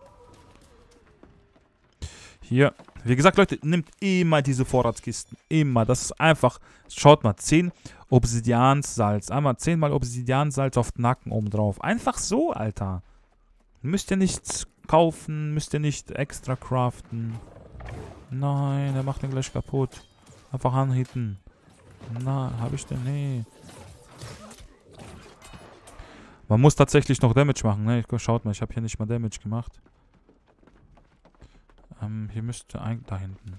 Hier, wie gesagt, Leute, nehmt immer diese Vorratskisten. Immer, das ist einfach, schaut mal, 10 Obsidiansalz. Einmal 10 mal Obsidiansalz auf den Nacken oben drauf. Einfach so, Alter. Müsst ihr nichts kaufen, müsst ihr nicht extra craften. Nein, der macht den gleich kaputt. Einfach anhitten. Na, habe ich denn? Nee. Man muss tatsächlich noch Damage machen, ne? Schaut mal, ich habe hier nicht mal Damage gemacht. Hier müsste eigentlich da hinten.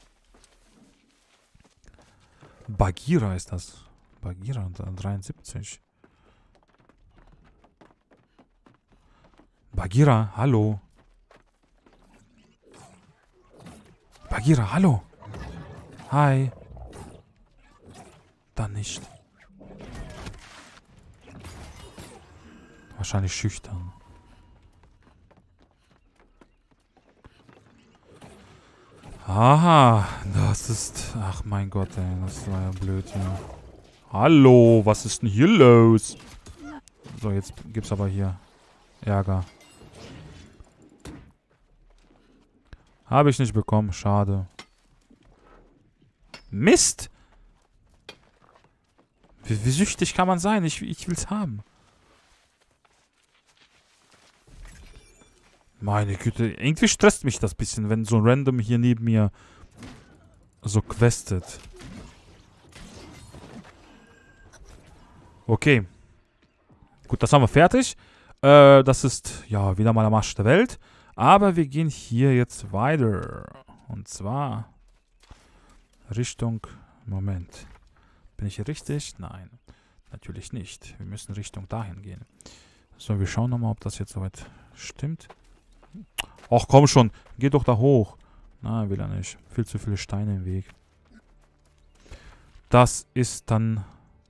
Bagheera ist das. Bagheera 73. Bagheera, hallo. Bagheera, hallo. Hi. Dann nicht. Wahrscheinlich schüchtern. Aha, das ist... Ach mein Gott, ey, das war ja blöd hier. Hallo, was ist denn hier los? So, jetzt gibt's aber hier Ärger. Habe ich nicht bekommen, schade. Mist! Wie süchtig kann man sein? Ich will's haben. Meine Güte, irgendwie stresst mich das ein bisschen, wenn so random hier neben mir so questet. Okay. Gut, das haben wir fertig. Das ist, ja, wieder mal der Marsch der Welt. Aber wir gehen hier jetzt weiter. Und zwar Richtung... Moment. Bin ich hier richtig? Nein. Natürlich nicht. Wir müssen Richtung dahin gehen. So, wir schauen nochmal, ob das jetzt soweit stimmt. Ach komm schon, geh doch da hoch. Na, will er nicht. Viel zu viele Steine im Weg. Das ist dann...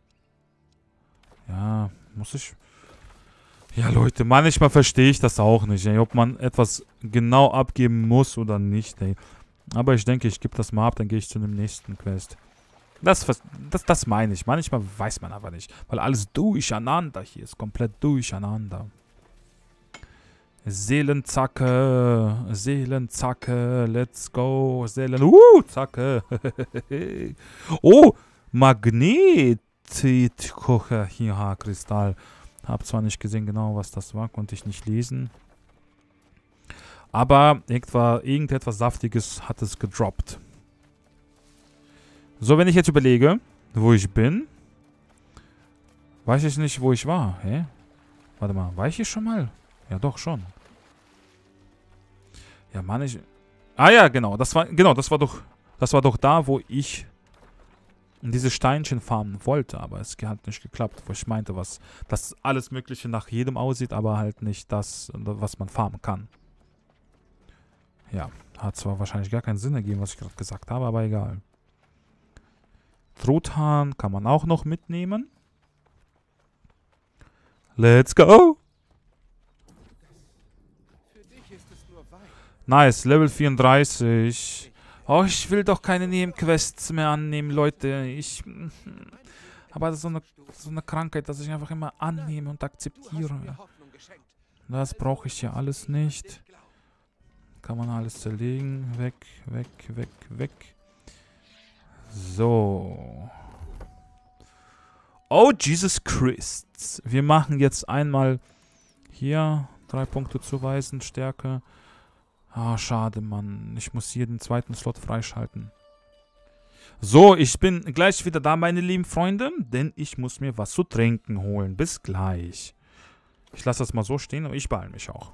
Ja, muss ich... Ja, Leute, manchmal verstehe ich das auch nicht, ey, ob man etwas genau abgeben muss oder nicht, ey. Aber ich denke, ich gebe das mal ab, dann gehe ich zu dem nächsten Quest. Das meine ich. Manchmal weiß man aber nicht. Weil alles durcheinander hier ist. Komplett durcheinander. Seelenzacke. Seelenzacke. Let's go. Zacke. Oh, Magnet-Kocher. Hier, Kristall. Hab zwar nicht gesehen genau, was das war. Konnte ich nicht lesen. Aber irgendetwas Saftiges hat es gedroppt. So, wenn ich jetzt überlege, wo ich bin, weiß ich nicht, wo ich war. Hä? Warte mal, war ich hier schon mal? Ja, doch, schon. Ja, Mann, Ah ja, genau, das war doch da, wo ich diese Steinchen farmen wollte, aber es hat nicht geklappt, wo ich meinte, dass alles Mögliche nach jedem aussieht, aber halt nicht das, was man farmen kann. Ja, hat zwar wahrscheinlich gar keinen Sinn ergeben, was ich gerade gesagt habe, aber egal. Truthahn kann man auch noch mitnehmen. Let's go! Nice, Level 34. Oh, ich will doch keine Nebenquests mehr annehmen, Leute. Aber das ist so eine Krankheit, dass ich einfach immer annehme und akzeptiere. Das brauche ich ja alles nicht. Kann man alles zerlegen. Weg, weg, weg, weg. So. Oh, Jesus Christ. Wir machen jetzt einmal hier 3 Punkte zuweisen. Stärke. Ah, schade, Mann. Ich muss hier den zweiten Slot freischalten. So, ich bin gleich wieder da, meine lieben Freunde. Denn ich muss mir was zu trinken holen. Bis gleich. Ich lasse das mal so stehen, aber ich beeile mich auch.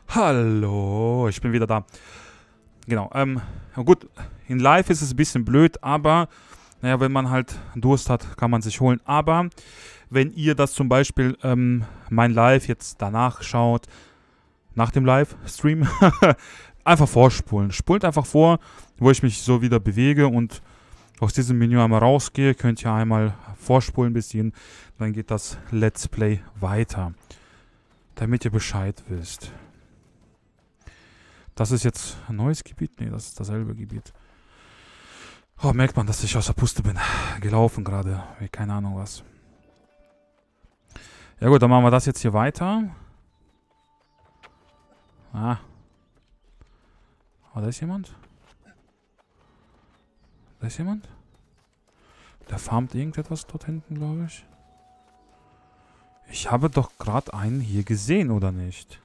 Hallo, ich bin wieder da. Genau, gut, in Live ist es ein bisschen blöd, aber, naja, wenn man halt Durst hat, kann man sich holen. Aber, wenn ihr das zum Beispiel, mein Live jetzt danach schaut, nach dem Livestream, einfach vorspulen. Spult einfach vor, wo ich mich so wieder bewege und aus diesem Menü einmal rausgehe, könnt ihr einmal vorspulen ein bisschen, dann geht das Let's Play weiter. Damit ihr Bescheid wisst. Das ist jetzt ein neues Gebiet? Ne, das ist dasselbe Gebiet. Oh, merkt man, dass ich aus der Puste bin. Gelaufen gerade. Keine Ahnung was. Ja gut, dann machen wir das jetzt hier weiter. Ah. Oh, da ist jemand? Da ist jemand? Der farmt irgendetwas dort hinten, glaube ich. Ich habe doch gerade einen hier gesehen, oder nicht?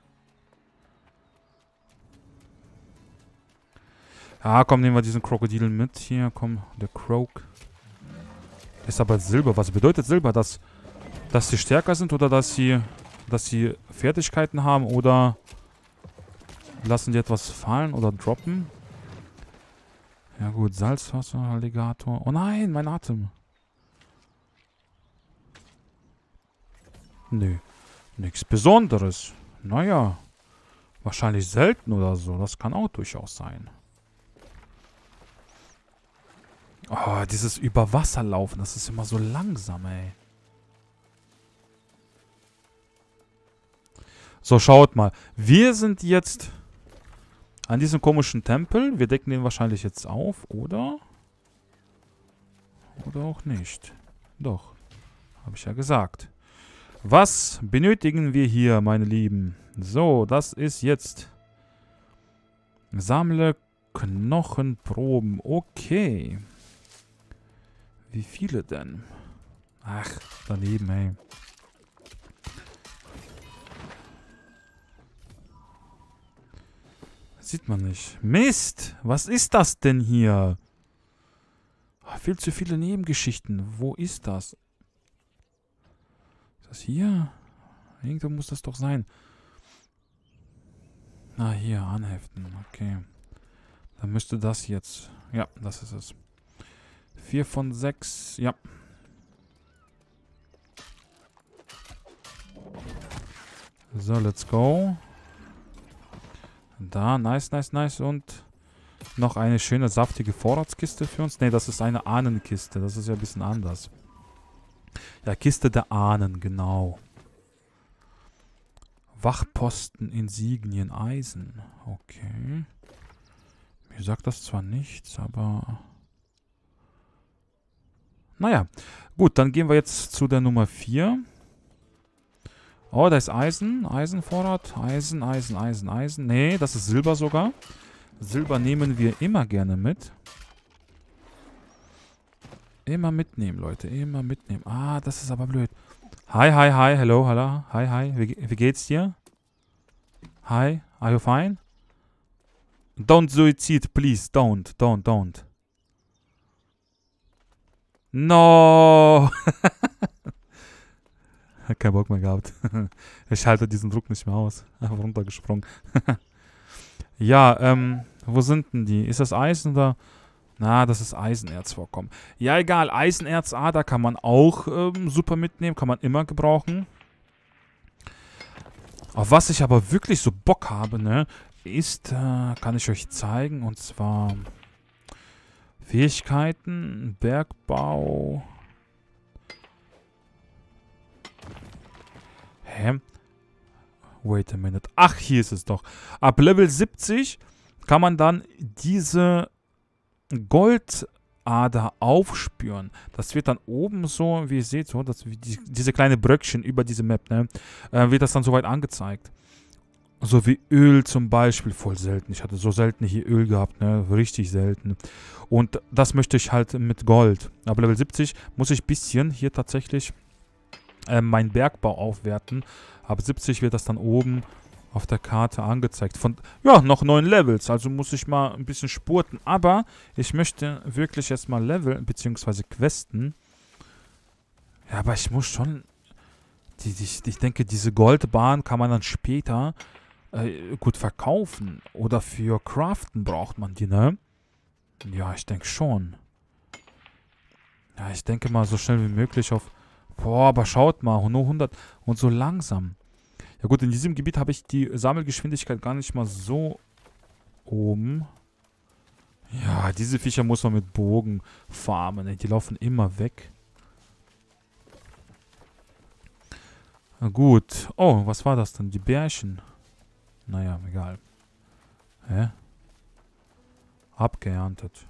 Ja, komm, nehmen wir diesen Krokodil mit. Hier, komm, der Croak. Ist aber Silber. Was bedeutet Silber? Dass sie stärker sind oder dass sie Fertigkeiten haben oder lassen die etwas fallen oder droppen? Ja gut, Salzwasser, Alligator. Oh nein, mein Atem. Nö, nichts Besonderes. Naja, wahrscheinlich selten oder so. Das kann auch durchaus sein. Oh, dieses Überwasserlaufen, das ist immer so langsam, ey. So, schaut mal. Wir sind jetzt an diesem komischen Tempel. Wir decken den wahrscheinlich jetzt auf, oder? Oder auch nicht. Doch, habe ich ja gesagt. Was benötigen wir hier, meine Lieben? So, das ist jetzt... Sammle Knochenproben. Okay. Wie viele denn? Ach, daneben, ey. Sieht man nicht. Mist! Was ist das denn hier? Oh, viel zu viele Nebengeschichten. Wo ist das? Ist das hier? Irgendwo muss das doch sein. Ah, hier, anheften. Okay. Dann müsste das jetzt... Ja, das ist es. 4 von 6. Ja. So, let's go. Da, nice, nice, nice. Und noch eine schöne, saftige Vorratskiste für uns. Ne, das ist eine Ahnenkiste. Das ist ja ein bisschen anders. Ja, Kiste der Ahnen, genau. Wachposten, Insignien, Eisen. Okay. Mir sagt das zwar nichts, aber... Naja, gut, dann gehen wir jetzt zu der Nummer 4. Oh, da ist Eisen. Eisenvorrat. Eisen, Eisen, Eisen, Eisen. Nee, das ist Silber sogar. Silber nehmen wir immer gerne mit. Immer mitnehmen, Leute. Immer mitnehmen. Ah, das ist aber blöd. Hi, hi, hi. Hello, hello. Hi, hi. Wie geht's dir? Hi. Are you fine? Don't suicide, please. Don't. No! Kein Bock mehr gehabt. Ich halte diesen Druck nicht mehr aus. Einfach runtergesprungen. Ja, wo sind denn die? Ist das Eisen oder... Na, das ist Eisenerz vorkommen. Ja, egal. Eisenerz, da kann man auch super mitnehmen. Kann man immer gebrauchen. Auf was ich aber wirklich so Bock habe, ne, ist, kann ich euch zeigen. Und zwar Fähigkeiten, Bergbau... Hä? Wait a minute. Ach, hier ist es doch. Ab Level 70 kann man dann diese Goldader aufspüren. Das wird dann oben so, wie ihr seht, so, diese kleine Bröckchen über diese Map, ne, wird das dann soweit angezeigt. So wie Öl zum Beispiel. Voll selten. Ich hatte so selten hier Öl gehabt, ne, richtig selten. Und das möchte ich halt mit Gold. Ab Level 70 muss ich ein bisschen hier tatsächlich... meinen Bergbau aufwerten. Ab 70 wird das dann oben auf der Karte angezeigt. Von, ja, noch 9 Levels. Also muss ich mal ein bisschen spurten. Aber ich möchte wirklich jetzt mal leveln, beziehungsweise questen. Ja, aber ich muss schon... Ich denke, diese Goldbahn kann man dann später Gut, verkaufen oder für Craften braucht man die, ne? Ja, ich denke schon. Ja, ich denke mal so schnell wie möglich auf... Boah, aber schaut mal, nur 100 und so langsam. Ja gut, in diesem Gebiet habe ich die Sammelgeschwindigkeit gar nicht mal so oben. Ja, diese Viecher muss man mit Bogen farmen, ey. Die laufen immer weg. Na gut. Oh, was war das denn? Die Bärchen. Naja, egal. Hä? Abgeerntet.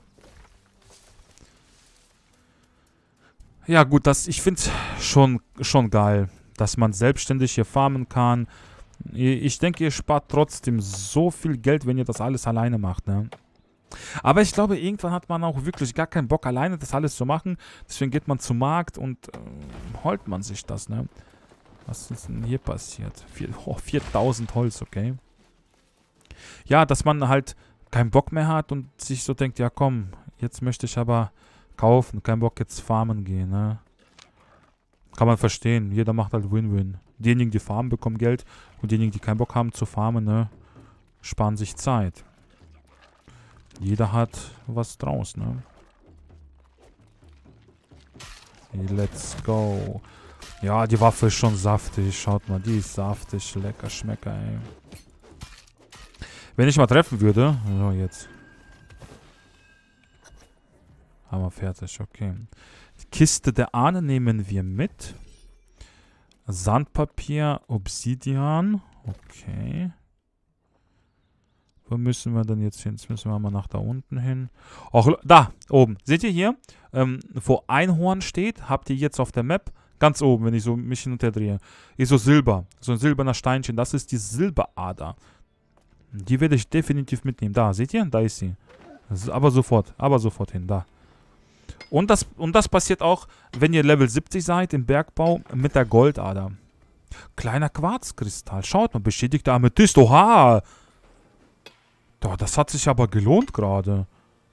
Ja gut, ich finde es schon geil, dass man selbstständig hier farmen kann. Ich denke, ihr spart trotzdem so viel Geld, wenn ihr das alles alleine macht, ne? Aber ich glaube, irgendwann hat man auch wirklich gar keinen Bock, alleine das alles zu machen. Deswegen geht man zum Markt und holt man sich das, ne? Was ist denn hier passiert? 4000 Holz, okay. Ja, dass man halt keinen Bock mehr hat und sich so denkt, ja komm, jetzt möchte ich aber kaufen, kein Bock jetzt farmen gehen, ne? Kann man verstehen, jeder macht halt Win-Win. Diejenigen, die farmen, bekommen Geld und diejenigen, die keinen Bock haben zu farmen, ne, sparen sich Zeit. Jeder hat was draus, ne? Let's go. Ja, die Waffe ist schon saftig. Schaut mal, die ist saftig. Lecker Schmecker, ey. Wenn ich mal treffen würde... So, jetzt. Haben wir fertig, okay. Die Kiste der Ahnen nehmen wir mit. Sandpapier, Obsidian. Okay. Wo müssen wir denn jetzt hin? Jetzt müssen wir mal nach da unten hin. Auch da, oben. Seht ihr hier? Wo Einhorn steht, habt ihr jetzt auf der Map, ganz oben, wenn ich so mich hin und her drehe, ist so Silber. So ein silberner Steinchen. Das ist die Silberader. Die werde ich definitiv mitnehmen. Da, seht ihr? Da ist sie. Aber sofort hin, da. Und das passiert auch, wenn ihr Level 70 seid im Bergbau mit der Goldader. Kleiner Quarzkristall. Schaut mal, beschädigter Amethyst. Oha! Doch, das hat sich aber gelohnt gerade.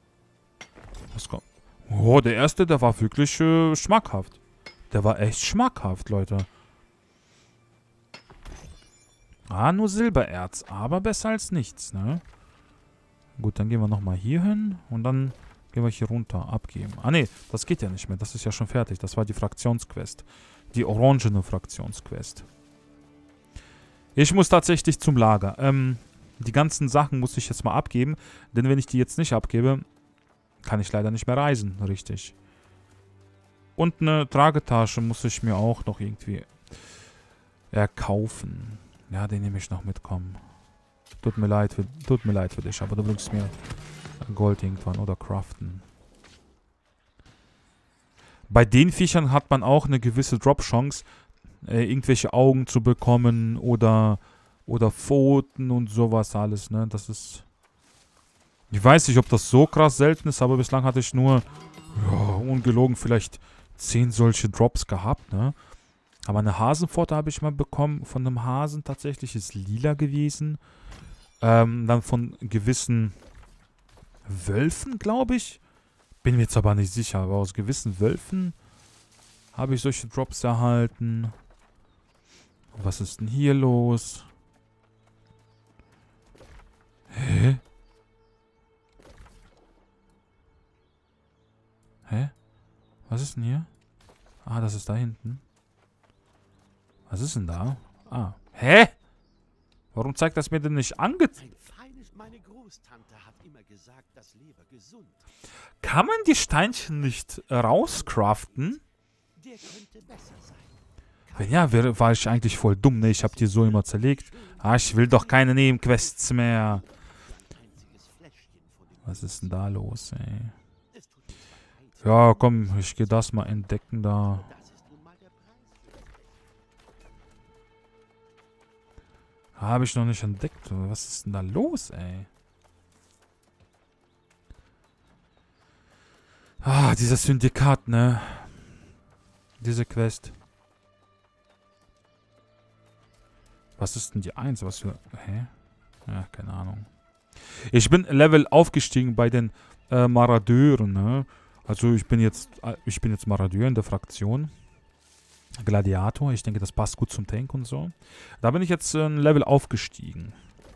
Oh, der erste, der war wirklich schmackhaft. Der war echt schmackhaft, Leute. Ah, nur Silbererz. Aber besser als nichts, ne? Gut, dann gehen wir nochmal hier hin. Und dann gehen wir hier runter. Abgeben. Ah, ne, das geht ja nicht mehr. Das ist ja schon fertig. Das war die Fraktionsquest. Die orangene Fraktionsquest. Ich muss tatsächlich zum Lager. Die ganzen Sachen muss ich jetzt mal abgeben. Denn wenn ich die jetzt nicht abgebe, kann ich leider nicht mehr reisen. Richtig. Und eine Tragetasche muss ich mir auch noch irgendwie erkaufen. Ja, den nehme ich noch mitkommen. Tut mir leid für dich, aber du bringst mir Gold irgendwann oder craften. Bei den Viechern hat man auch eine gewisse Drop-Chance, irgendwelche Augen zu bekommen oder Pfoten und sowas alles, ne? Das ist... Ich weiß nicht, ob das so krass selten ist, aber bislang hatte ich nur, ja, ungelogen, vielleicht 10 solche Drops gehabt, ne? Aber eine Hasenpfote habe ich mal bekommen von einem Hasen tatsächlich, ist lila gewesen. Dann von gewissen Wölfen, glaube ich. Bin mir jetzt aber nicht sicher, aber aus gewissen Wölfen habe ich solche Drops erhalten. Was ist denn hier los? Hä? Hä? Was ist denn hier? Ah, das ist da hinten. Was ist denn da? Ah. Hä? Warum zeigt das mir denn nicht Meine Großtante hat immer gesagt, das Leber gesund. Kann man die Steinchen nicht rauscraften? Der könnte besser sein. Wenn ja, war ich eigentlich voll dumm, ne? Ich hab die so immer zerlegt. Ah, ich will doch keine Nebenquests mehr. Was ist denn da los, ey? Ja, komm, ich gehe das mal entdecken da. Habe ich noch nicht entdeckt. Was ist denn da los, ey? Ah, dieses Syndikat, ne? Diese Quest. Was ist denn die 1? Was für... Hä? Ja, keine Ahnung. Ich bin Level aufgestiegen bei den Marodeuren, ne? Also ich bin jetzt Marodeur in der Fraktion. Gladiator. Ich denke, das passt gut zum Tank und so. Da bin ich jetzt ein Level aufgestiegen.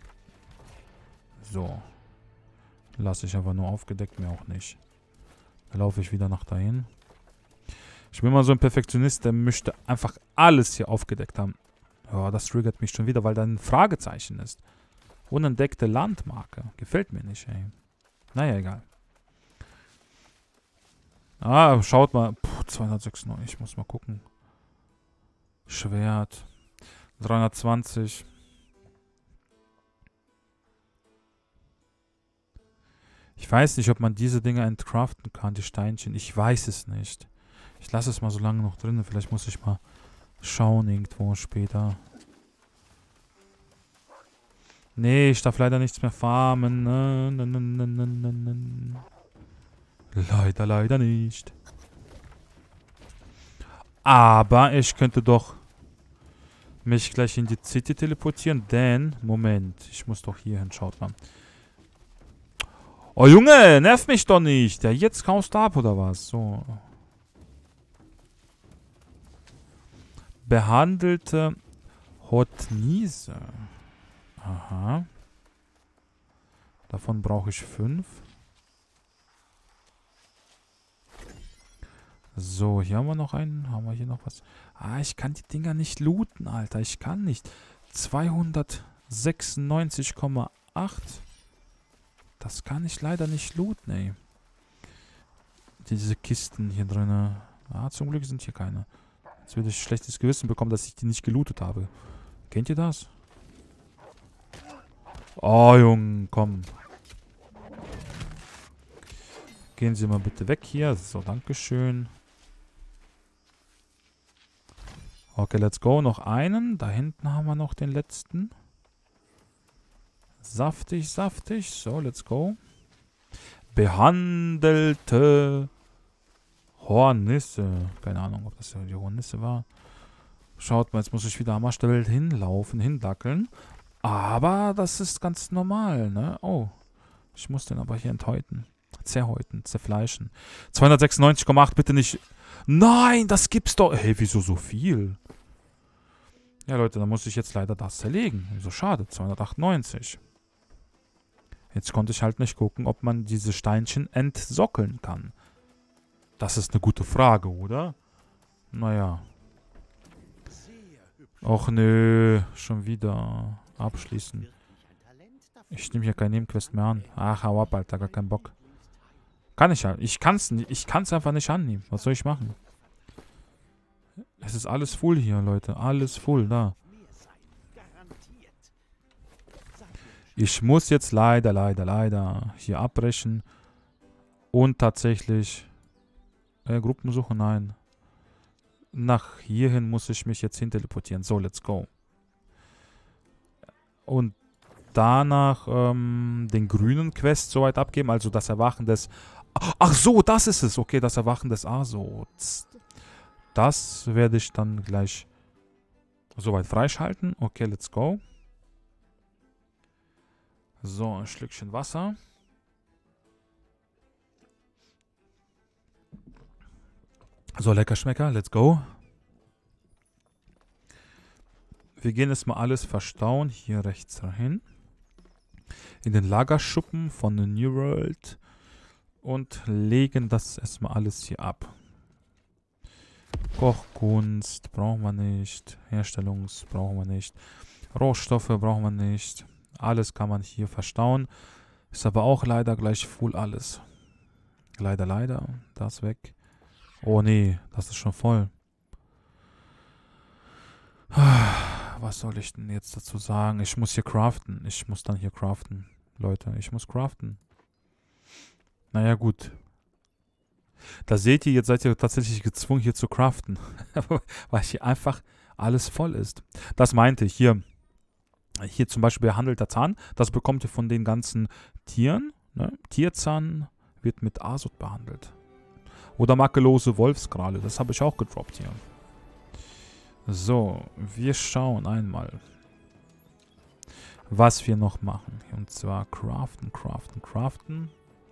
So. Lasse ich einfach nur aufgedeckt, mir auch nicht. Da laufe ich wieder nach dahin. Ich bin mal so ein Perfektionist, der möchte einfach alles hier aufgedeckt haben. Ja, das triggert mich schon wieder, weil da ein Fragezeichen ist. Unentdeckte Landmarke. Gefällt mir nicht, ey. Naja, egal. Ah, schaut mal. Puh, 296. Ich muss mal gucken. Schwert. 320. Ich weiß nicht, ob man diese Dinge entcraften kann, die Steinchen. Ich weiß es nicht. Ich lasse es mal so lange noch drin. Vielleicht muss ich mal schauen irgendwo später. Nee, ich darf leider nichts mehr farmen. Leider, leider nicht. Aber ich könnte doch mich gleich in die City teleportieren, denn, Moment, ich muss doch hier hin, schaut mal. Oh Junge, nerv mich doch nicht. Der jetzt kaust ab oder was? So. Behandelte Hotniese. Aha. Davon brauche ich 5. So, hier haben wir noch einen. Haben wir hier noch was? Ah, ich kann die Dinger nicht looten, Alter. Ich kann nicht. 296,8. Das kann ich leider nicht looten, ey. Diese Kisten hier drin. Ah, zum Glück sind hier keine. Jetzt würde ich schlechtes Gewissen bekommen, dass ich die nicht gelootet habe. Kennt ihr das? Oh, Junge, komm. Gehen Sie mal bitte weg hier. So, dankeschön. Okay, let's go. Noch einen. Da hinten haben wir noch den letzten. Saftig, saftig. So, let's go. Behandelte Hornisse. Keine Ahnung, ob das die Hornisse war. Schaut mal, jetzt muss ich wieder am Arsch der Welt hinlaufen, hindackeln. Aber das ist ganz normal, ne? Oh, ich muss den aber hier enthäuten. Zerhäuten, zerfleischen. 296,8, bitte nicht. Nein, das gibt's doch. Hey, wieso so viel? Ja, Leute, dann muss ich jetzt leider das zerlegen. So schade, 298. Jetzt konnte ich halt nicht gucken, ob man diese Steinchen entsockeln kann. Das ist eine gute Frage, oder? Naja. Och nö, schon wieder abschließen. Ich nehme hier keine Nebenquest mehr an. Ach, hau ab, Alter, gar keinen Bock. Kann ich halt. Ich kann's einfach nicht annehmen. Was soll ich machen? Es ist alles full hier, Leute. Alles full, da. Ich muss jetzt leider hier abbrechen. Und tatsächlich Gruppensuche, nein. Nach hierhin muss ich mich jetzt hin teleportieren. So, let's go. Und danach den grünen Quest soweit abgeben. Also das Erwachen des... Ach so, das ist es. Okay, das Erwachen des Asots. Das werde ich dann gleich soweit freischalten. Okay, let's go. So, ein Schlückchen Wasser. So, lecker Schmecker, let's go. Wir gehen jetzt mal alles verstauen. Hier rechts dahin. In den Lagerschuppen von The New World. Und legen das erstmal alles hier ab. Kochkunst brauchen wir nicht. Herstellungs brauchen wir nicht. Rohstoffe brauchen wir nicht. Alles kann man hier verstauen. Ist aber auch leider gleich full alles. Leider. Das weg. Oh nee, das ist schon voll. Was soll ich denn jetzt dazu sagen? Ich muss hier craften. Ich muss dann hier craften. Leute, ich muss craften. Naja, gut. Da seht ihr, jetzt seid ihr tatsächlich gezwungen, hier zu craften. Weil hier einfach alles voll ist. Das meinte ich. Hier zum Beispiel behandelter Zahn. Das bekommt ihr von den ganzen Tieren. Ne? Tierzahn wird mit Asot behandelt. Oder makellose Wolfskrale. Das habe ich auch gedroppt hier. So, wir schauen einmal, was wir noch machen. Und zwar craften.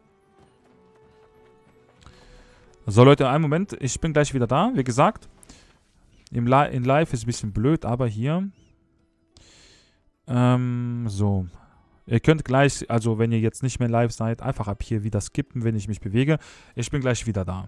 So, Leute, einen Moment. Ich bin gleich wieder da. Wie gesagt, in Live ist ein bisschen blöd, aber hier. So. Ihr könnt gleich, also wenn ihr jetzt nicht mehr live seid, einfach ab hier wieder skippen, wenn ich mich bewege. Ich bin gleich wieder da.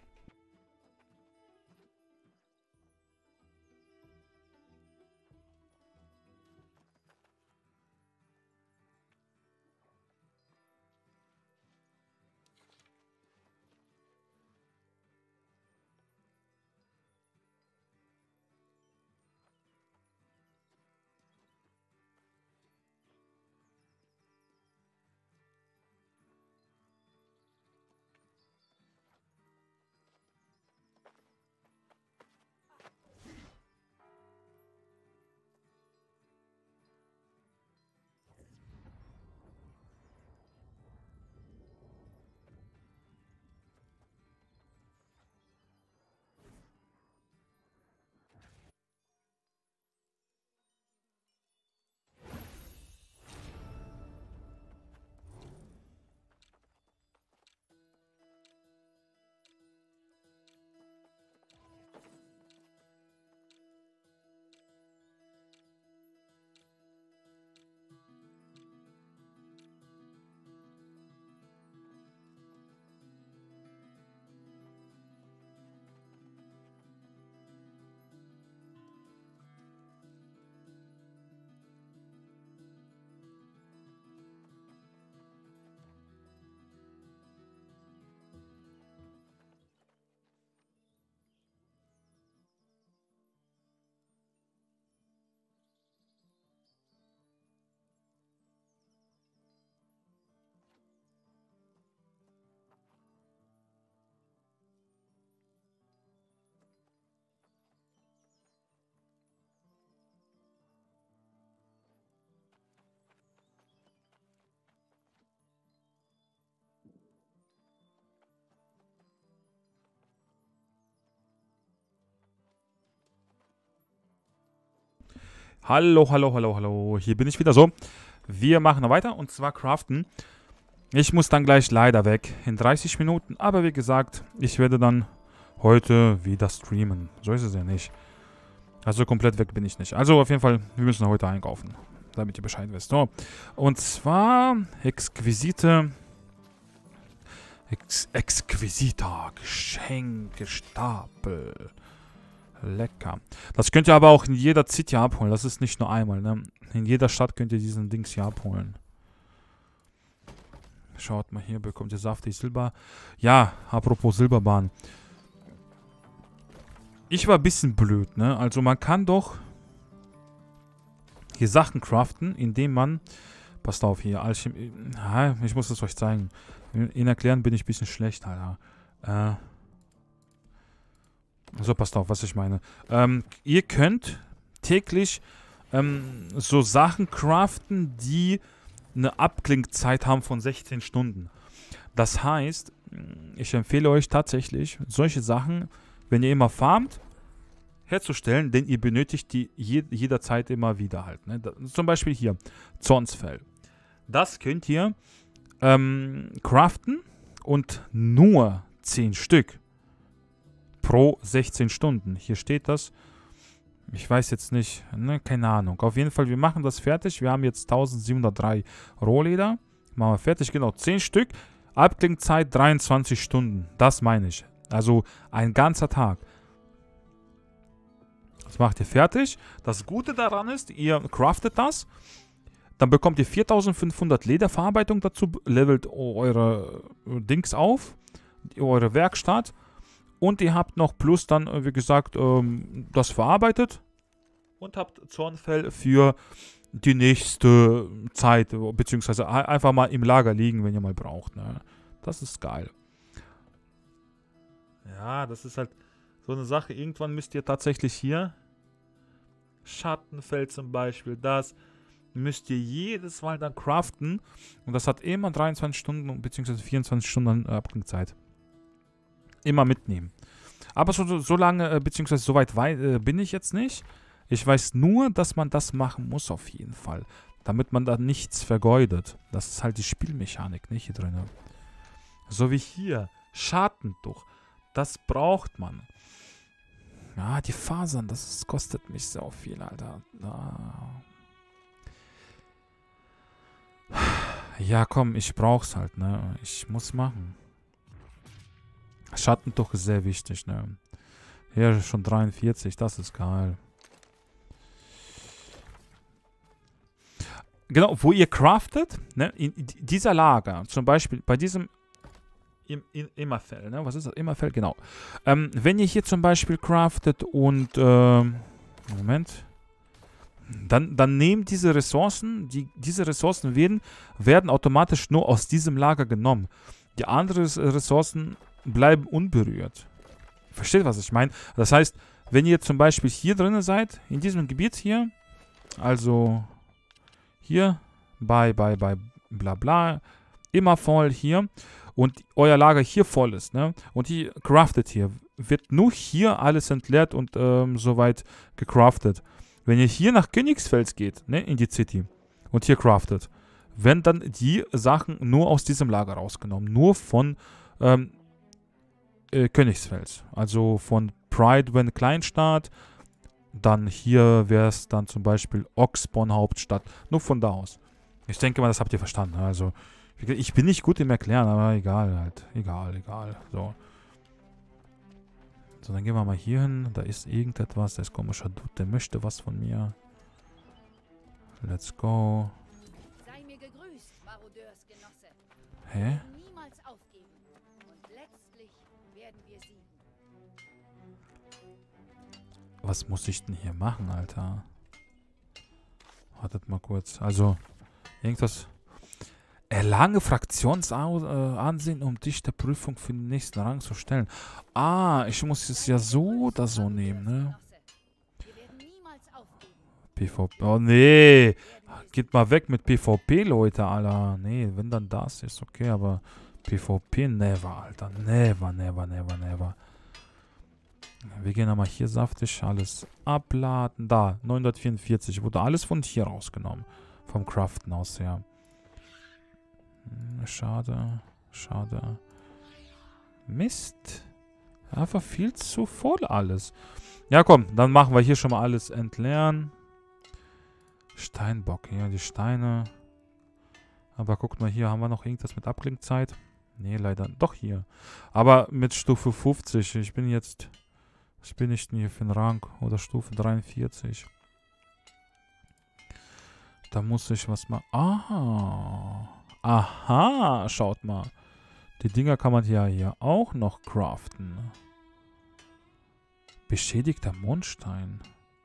Hallo, hallo, hallo, hallo. Hier bin ich wieder so. Wir machen weiter und zwar craften. Ich muss dann gleich leider weg in 30 Minuten. Aber wie gesagt, ich werde dann heute wieder streamen. So ist es ja nicht. Also komplett weg bin ich nicht. Also auf jeden Fall, wir müssen heute einkaufen. Damit ihr Bescheid wisst. So. Und zwar exquisiter Geschenkestapel. Lecker. Das könnt ihr aber auch in jeder City abholen. Das ist nicht nur einmal, ne? In jeder Stadt könnt ihr diesen Dings hier abholen. Schaut mal, hier bekommt ihr saftig Silber. Ja, apropos Silberbahn. Ich war ein bisschen blöd, ne? Also man kann doch hier Sachen craften, indem man... Passt auf, hier, Alchemie... Ich muss es euch zeigen. In Erklären bin ich ein bisschen schlecht, Alter. So, passt auf, was ich meine. Ihr könnt täglich so Sachen craften, die eine Abklingzeit haben von 16 Stunden. Das heißt, ich empfehle euch tatsächlich, solche Sachen, wenn ihr immer farmt, herzustellen, denn ihr benötigt die jederzeit immer wieder halt. Ne? Zum Beispiel hier, Zornsfell. Das könnt ihr craften und nur 10 Stück pro 16 Stunden. Hier steht das. Ich weiß jetzt nicht, ne, keine Ahnung. Auf jeden Fall, wir machen das fertig. Wir haben jetzt 1703 Rohleder. Machen wir fertig, genau, 10 Stück. Abklingzeit 23 Stunden. Das meine ich. Also ein ganzer Tag. Das macht ihr fertig. Das Gute daran ist, ihr craftet das. Dann bekommt ihr 4500 Lederverarbeitung dazu. Levelt eure Dings auf. Eure Werkstatt. Und ihr habt noch plus dann, wie gesagt, das verarbeitet. Und habt Zornfell für die nächste Zeit. Beziehungsweise einfach mal im Lager liegen, wenn ihr mal braucht. Ne? Das ist geil. Ja, das ist halt so eine Sache. Irgendwann müsst ihr tatsächlich hier Schattenfell zum Beispiel, das müsst ihr jedes Mal dann craften. Und das hat immer 23 Stunden bzw. 24 Stunden Abklingzeit. Immer mitnehmen. Aber so lange, beziehungsweise so weit bin ich jetzt nicht. Ich weiß nur, dass man das machen muss auf jeden Fall. Damit man da nichts vergeudet. Das ist halt die Spielmechanik, nicht hier drin. So wie hier. Schattentuch. Das braucht man. Ja, die Fasern, das kostet mich so viel, Alter. Ja, komm, ich brauch's halt, ne? Ich muss machen. Schattentuch ist sehr wichtig, ne? Hier schon 43, das ist geil. Genau, wo ihr craftet, ne? In dieser Lager, zum Beispiel bei diesem Immerfell, ne? Was ist das? Immerfell, genau. Wenn ihr hier zum Beispiel craftet und, Moment. Dann nehmen diese Ressourcen, diese Ressourcen werden automatisch nur aus diesem Lager genommen. Die anderen Ressourcen bleiben unberührt. Versteht, was ich meine? Das heißt, wenn ihr zum Beispiel hier drin seid, in diesem Gebiet hier, also hier, bei bla bla, immer voll hier, und euer Lager hier voll ist, ne? Und ihr craftet hier, wird nur hier alles entleert und soweit gecraftet. Wenn ihr hier nach Königsfels geht, ne, in die City, und hier craftet, werden dann die Sachen nur aus diesem Lager rausgenommen. Nur von Königsfels. Also von Pride Kleinstadt. Dann hier wäre es dann zum Beispiel Oxborn Hauptstadt. Nur von da aus. Ich denke mal, das habt ihr verstanden. Also, ich bin nicht gut im Erklären, aber egal halt. Egal. So. So, dann gehen wir mal hier hin. Da ist irgendetwas. Da ist komischer Dude. Der möchte was von mir. Let's go. Sei mir gegrüßt, Marodeursgenosse. Hä? Wir werden niemals aufgeben. Und letztlich werden wir siegen. Was muss ich denn hier machen, Alter? Wartet mal kurz. Also, irgendwas. Erlange Fraktionsansehen, um dich der Prüfung für den nächsten Rang zu stellen. Ah, ich muss es ja so oder so nehmen, ne? Wir werden niemals aufgeben. PvP. Oh, nee. Geht mal weg mit PvP, Leute, Alter. Nee, wenn dann das ist, okay, aber PvP, never, Alter. Never. Wir gehen aber hier saftig alles abladen. Da, 944. Wurde alles von hier rausgenommen. Vom Craften aus her. Schade. Mist. Einfach viel zu voll alles. Ja, komm, dann machen wir hier schon mal alles entleeren. Steinbock, ja, die Steine. Aber guckt mal hier, haben wir noch irgendwas mit Abklingzeit? Nee, leider. Doch hier. Aber mit Stufe 50. Ich bin nicht hier für den Rang. Oder Stufe 43. Da muss ich was machen. Aha, schaut mal. Die Dinger kann man hier auch noch craften. Beschädigter Mondstein.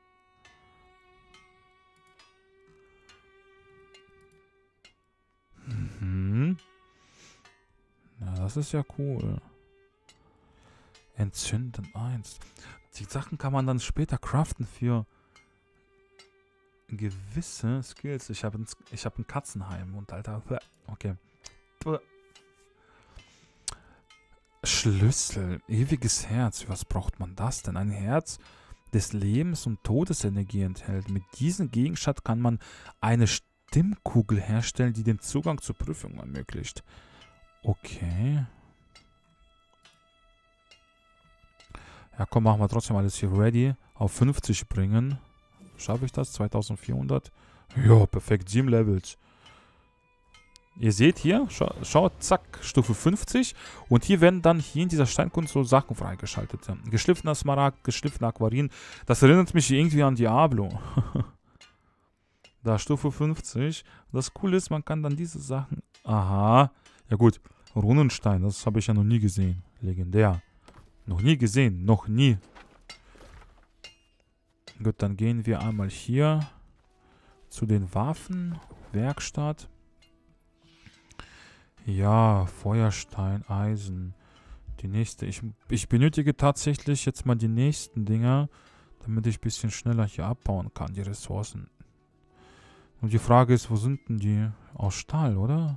Ja, das ist ja cool. Entzünden 1. Die Sachen kann man dann später craften für gewisse Skills. Ich hab ein Katzenheim und Alter. Okay. Schlüssel. Ewiges Herz. Was braucht man das denn? Ein Herz des Lebens und Todesenergie enthält. Mit diesem Gegenstand kann man eine Stimmkugel herstellen, die den Zugang zur Prüfung ermöglicht. Okay. Ja, komm, machen wir trotzdem alles hier ready. Auf 50 bringen. Schaffe ich das? 2400. Ja, perfekt. 7 Levels. Ihr seht hier, schaut, zack, Stufe 50. Und hier werden dann hier in dieser Steinkunst so Sachen freigeschaltet. Geschliffener Smaragd, geschliffener Aquarin. Das erinnert mich irgendwie an Diablo. Da, Stufe 50. Das Coole ist, man kann dann diese Sachen... Aha. Ja gut, Runenstein, das habe ich ja noch nie gesehen. Legendär. Noch nie gesehen, noch nie. Gut, dann gehen wir einmal hier zu den Waffen. Werkstatt. Ja, Feuerstein, Eisen. Die nächste. Ich benötige tatsächlich jetzt mal die nächsten Dinger, damit ich ein bisschen schneller hier abbauen kann, die Ressourcen. Und die Frage ist, wo sind denn die? Aus Stahl, oder?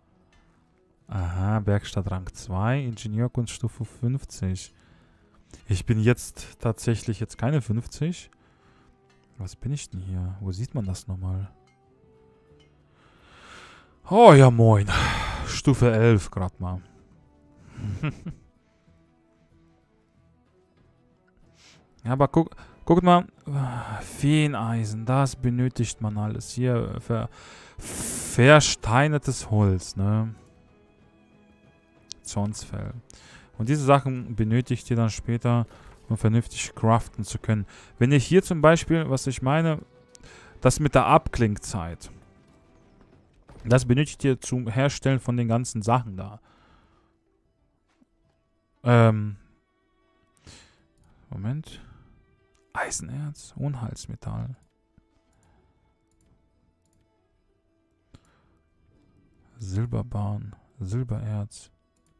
Aha, Werkstatt Rang 2, Ingenieurkunst Stufe 50. Ich bin jetzt tatsächlich keine 50. Was bin ich denn hier? Wo sieht man das nochmal? Oh ja, moin. Stufe 11 gerade mal. Ja, aber guck Guckt mal. Feeneisen, das benötigt man alles. Hier versteinertes Holz, ne? Zornsfell. Und diese Sachen benötigt ihr dann später, um vernünftig craften zu können. Wenn ihr hier zum Beispiel, was ich meine, das mit der Abklingzeit. Das benötigt ihr zum Herstellen von den ganzen Sachen da. Moment. Eisenerz, Unheilsmetall. Silberbahn, Silbererz.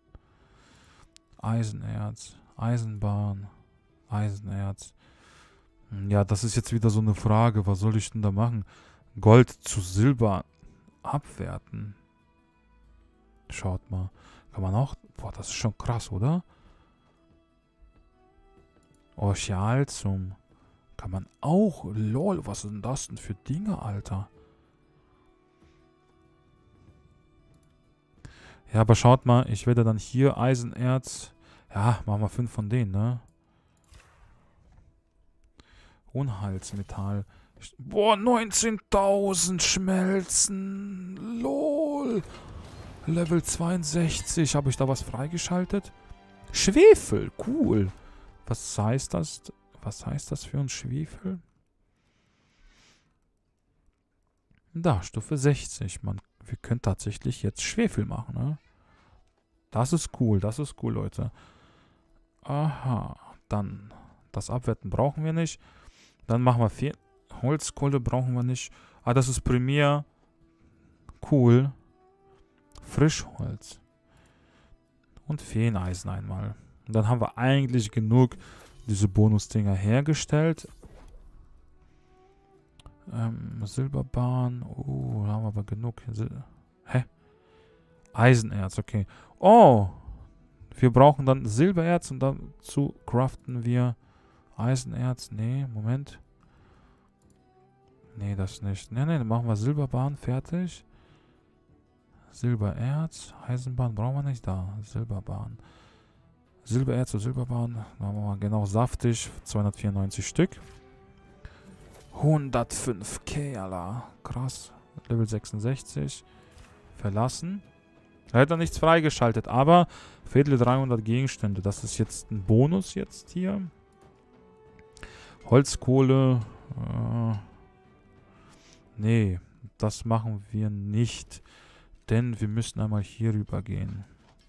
Eisenerz, Eisenbahn, Eisenerz. Ja, das ist jetzt wieder so eine Frage. Was soll ich denn da machen? Gold zu Silber abwerten. Schaut mal. Kann man auch... Boah, das ist schon krass, oder? Orchialzum. Kann man auch... Lol, was sind das denn für Dinge, Alter? Ja, aber schaut mal, ich werde dann hier Eisenerz... Ja, machen wir 5 von denen, ne? Unheilsmetall. Boah, 19.000 Schmelzen. Lol. Level 62. Habe ich da was freigeschaltet? Schwefel. Cool. Was heißt das? Was heißt das für ein Schwefel? Da, Stufe 60. Wir können tatsächlich jetzt Schwefel machen, ne? Das ist cool, Leute. Aha. Dann, das Abwerten brauchen wir nicht. Dann machen wir 4. Holzkohle brauchen wir nicht. Ah, das ist Premier. Cool. Frischholz. Und Feeneisen einmal. Und dann haben wir eigentlich genug diese Bonusdinger hergestellt. Silberbahn. Da haben wir aber genug. Hä? Eisenerz, okay. Oh! Wir brauchen dann Silbererz und dazu craften wir Eisenerz. Nee, Moment. Nee, das nicht. Nee, dann machen wir Silberbahn fertig. Silbererz. Eisenbahn brauchen wir nicht. Da, Silberbahn. Silbererz und Silberbahn. Da machen wir mal genau saftig. 294 Stück. 105k, Alter. Krass. Level 66. Verlassen. Er hat noch nichts freigeschaltet, aber Viertel 300 Gegenstände. Das ist jetzt ein Bonus jetzt hier. Holzkohle. Nee, das machen wir nicht. Denn wir müssen einmal hier rüber gehen.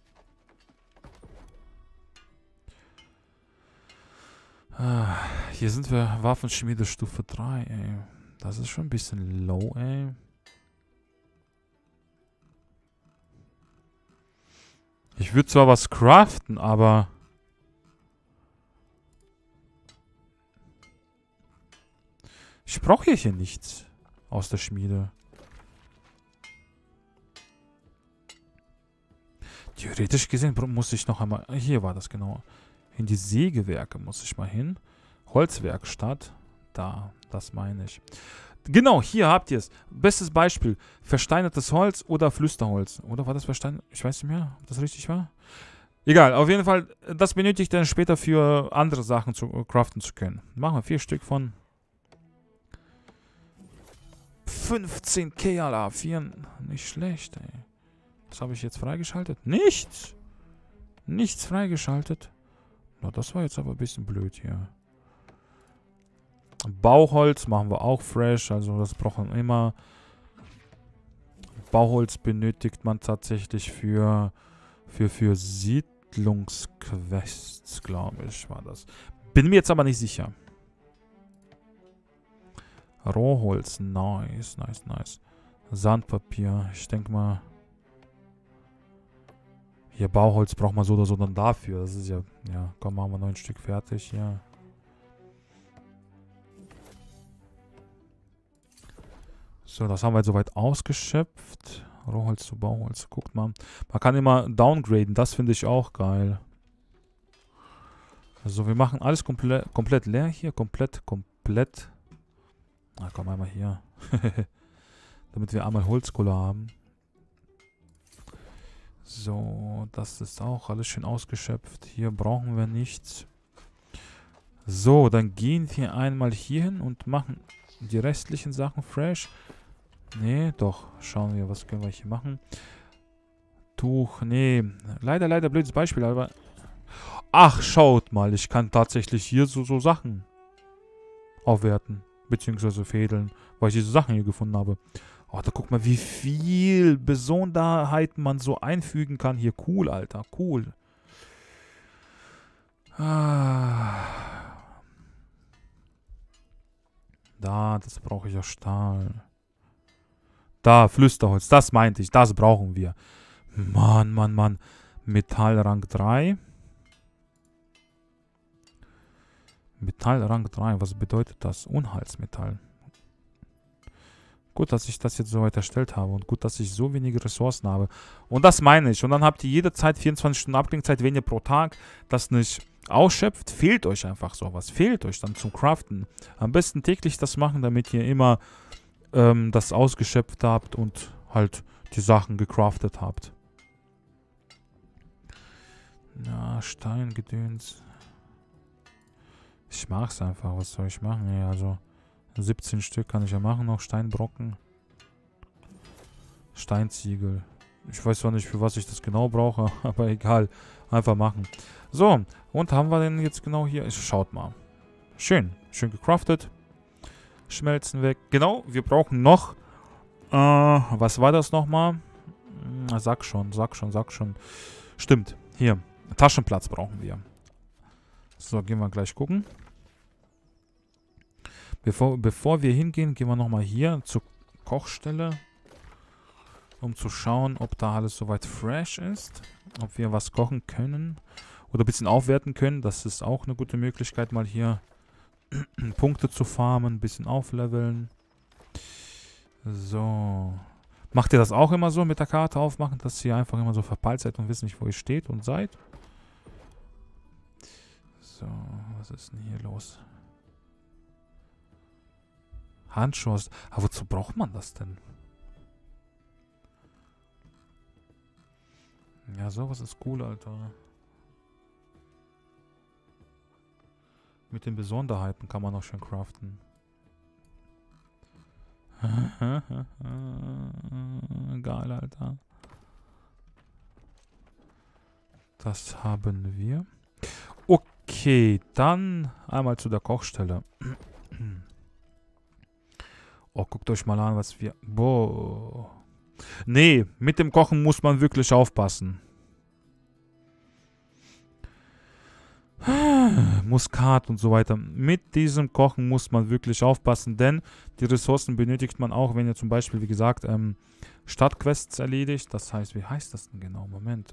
Hier sind wir Waffenschmiede Stufe 3, ey. Das ist schon ein bisschen low, ey. Ich würde zwar was craften, aber... Ich brauche hier nichts aus der Schmiede. Theoretisch gesehen muss ich noch einmal... Hier war das genau. In die Sägewerke muss ich mal hin. Holzwerkstatt. Da, das meine ich. Genau, hier habt ihr es. Bestes Beispiel. Versteinertes Holz oder Flüsterholz. Oder war das versteinert? Ich weiß nicht mehr, ob das richtig war. Egal, auf jeden Fall, das benötigt dann später für andere Sachen zu craften zu können. Machen wir 4 Stück von 15k, Alter. 4, nicht schlecht, ey. Was habe ich jetzt freigeschaltet? Nichts. Nichts freigeschaltet. Na, das war jetzt aber ein bisschen blöd hier. Bauholz machen wir auch fresh, also das brauchen wir immer. Bauholz benötigt man tatsächlich für Siedlungsquests, glaube ich, war das. Bin mir jetzt aber nicht sicher. Rohholz, nice, nice, nice. Sandpapier, ich denke mal. Hier Bauholz braucht man so oder so dann dafür. Das ist ja, komm, machen wir 9 Stück fertig, ja. So, das haben wir jetzt soweit ausgeschöpft. Rohholz zu Bauholz. Guckt mal. Man kann immer downgraden. Das finde ich auch geil. Also wir machen alles komplett leer hier. Komplett. Na komm, einmal hier. Damit wir einmal Holzkohle haben. So, das ist auch alles schön ausgeschöpft. Hier brauchen wir nichts. So, dann gehen wir einmal hier hin und machen die restlichen Sachen fresh. Nee, doch. Schauen wir, was können wir hier machen. Tuch, nee. Leider blödes Beispiel, aber... Ach, schaut mal. Ich kann tatsächlich hier so Sachen aufwerten. Beziehungsweise fädeln, weil ich diese Sachen hier gefunden habe. Oh, da guck mal, wie viel Besonderheiten man so einfügen kann. Hier, cool, Alter. Cool. Ah. Da, das brauche ich ja Stahl. Da, Flüsterholz, das meinte ich, das brauchen wir. Mann. Metall Rang 3. Metall Rang 3, was bedeutet das? Unheilsmetall. Gut, dass ich das jetzt so weit erstellt habe und gut, dass ich so wenige Ressourcen habe. Und das meine ich. Und dann habt ihr jederzeit 24 Stunden Abklingzeit, wenn ihr pro Tag das nicht ausschöpft, fehlt euch einfach sowas. Fehlt euch dann zum Craften. Am besten täglich das machen, damit ihr immer das ausgeschöpft habt und halt die Sachen gecraftet habt. Ja, Steingedöns. Ich mach's einfach. Was soll ich machen? Ja, also 17 Stück kann ich ja machen noch. Steinbrocken. Steinziegel. Ich weiß zwar nicht, für was ich das genau brauche, aber egal. Einfach machen. So, und haben wir denn jetzt genau hier? Schaut mal. Schön. Schön gecraftet. Schmelzen weg. Genau, wir brauchen noch... was war das nochmal? Sag schon. Stimmt. Hier. Taschenplatz brauchen wir. So, gehen wir gleich gucken. Bevor wir hingehen, gehen wir nochmal hier zur Kochstelle. Um zu schauen, ob da alles soweit fresh ist. Ob wir was kochen können. Oder ein bisschen aufwerten können. Das ist auch eine gute Möglichkeit, mal hier Punkte zu farmen. Ein bisschen aufleveln. So. Macht ihr das auch immer so mit der Karte aufmachen, dass ihr einfach immer so verpeilt seid und wisst nicht, wo ihr steht und seid? So, was ist denn hier los? Handschuhe. Aber wozu braucht man das denn? Ja, sowas ist cool, Alter. Mit den Besonderheiten kann man auch schön craften. Geil, Alter. Das haben wir. Okay, dann einmal zu der Kochstelle. Oh, guckt euch mal an, was wir... Boah. Nee, mit dem Kochen muss man wirklich aufpassen. Muskat und so weiter. Mit diesem Kochen muss man wirklich aufpassen, denn die Ressourcen benötigt man auch, wenn ihr zum Beispiel, wie gesagt, Stadtquests erledigt. Das heißt, wie heißt das denn genau? Moment.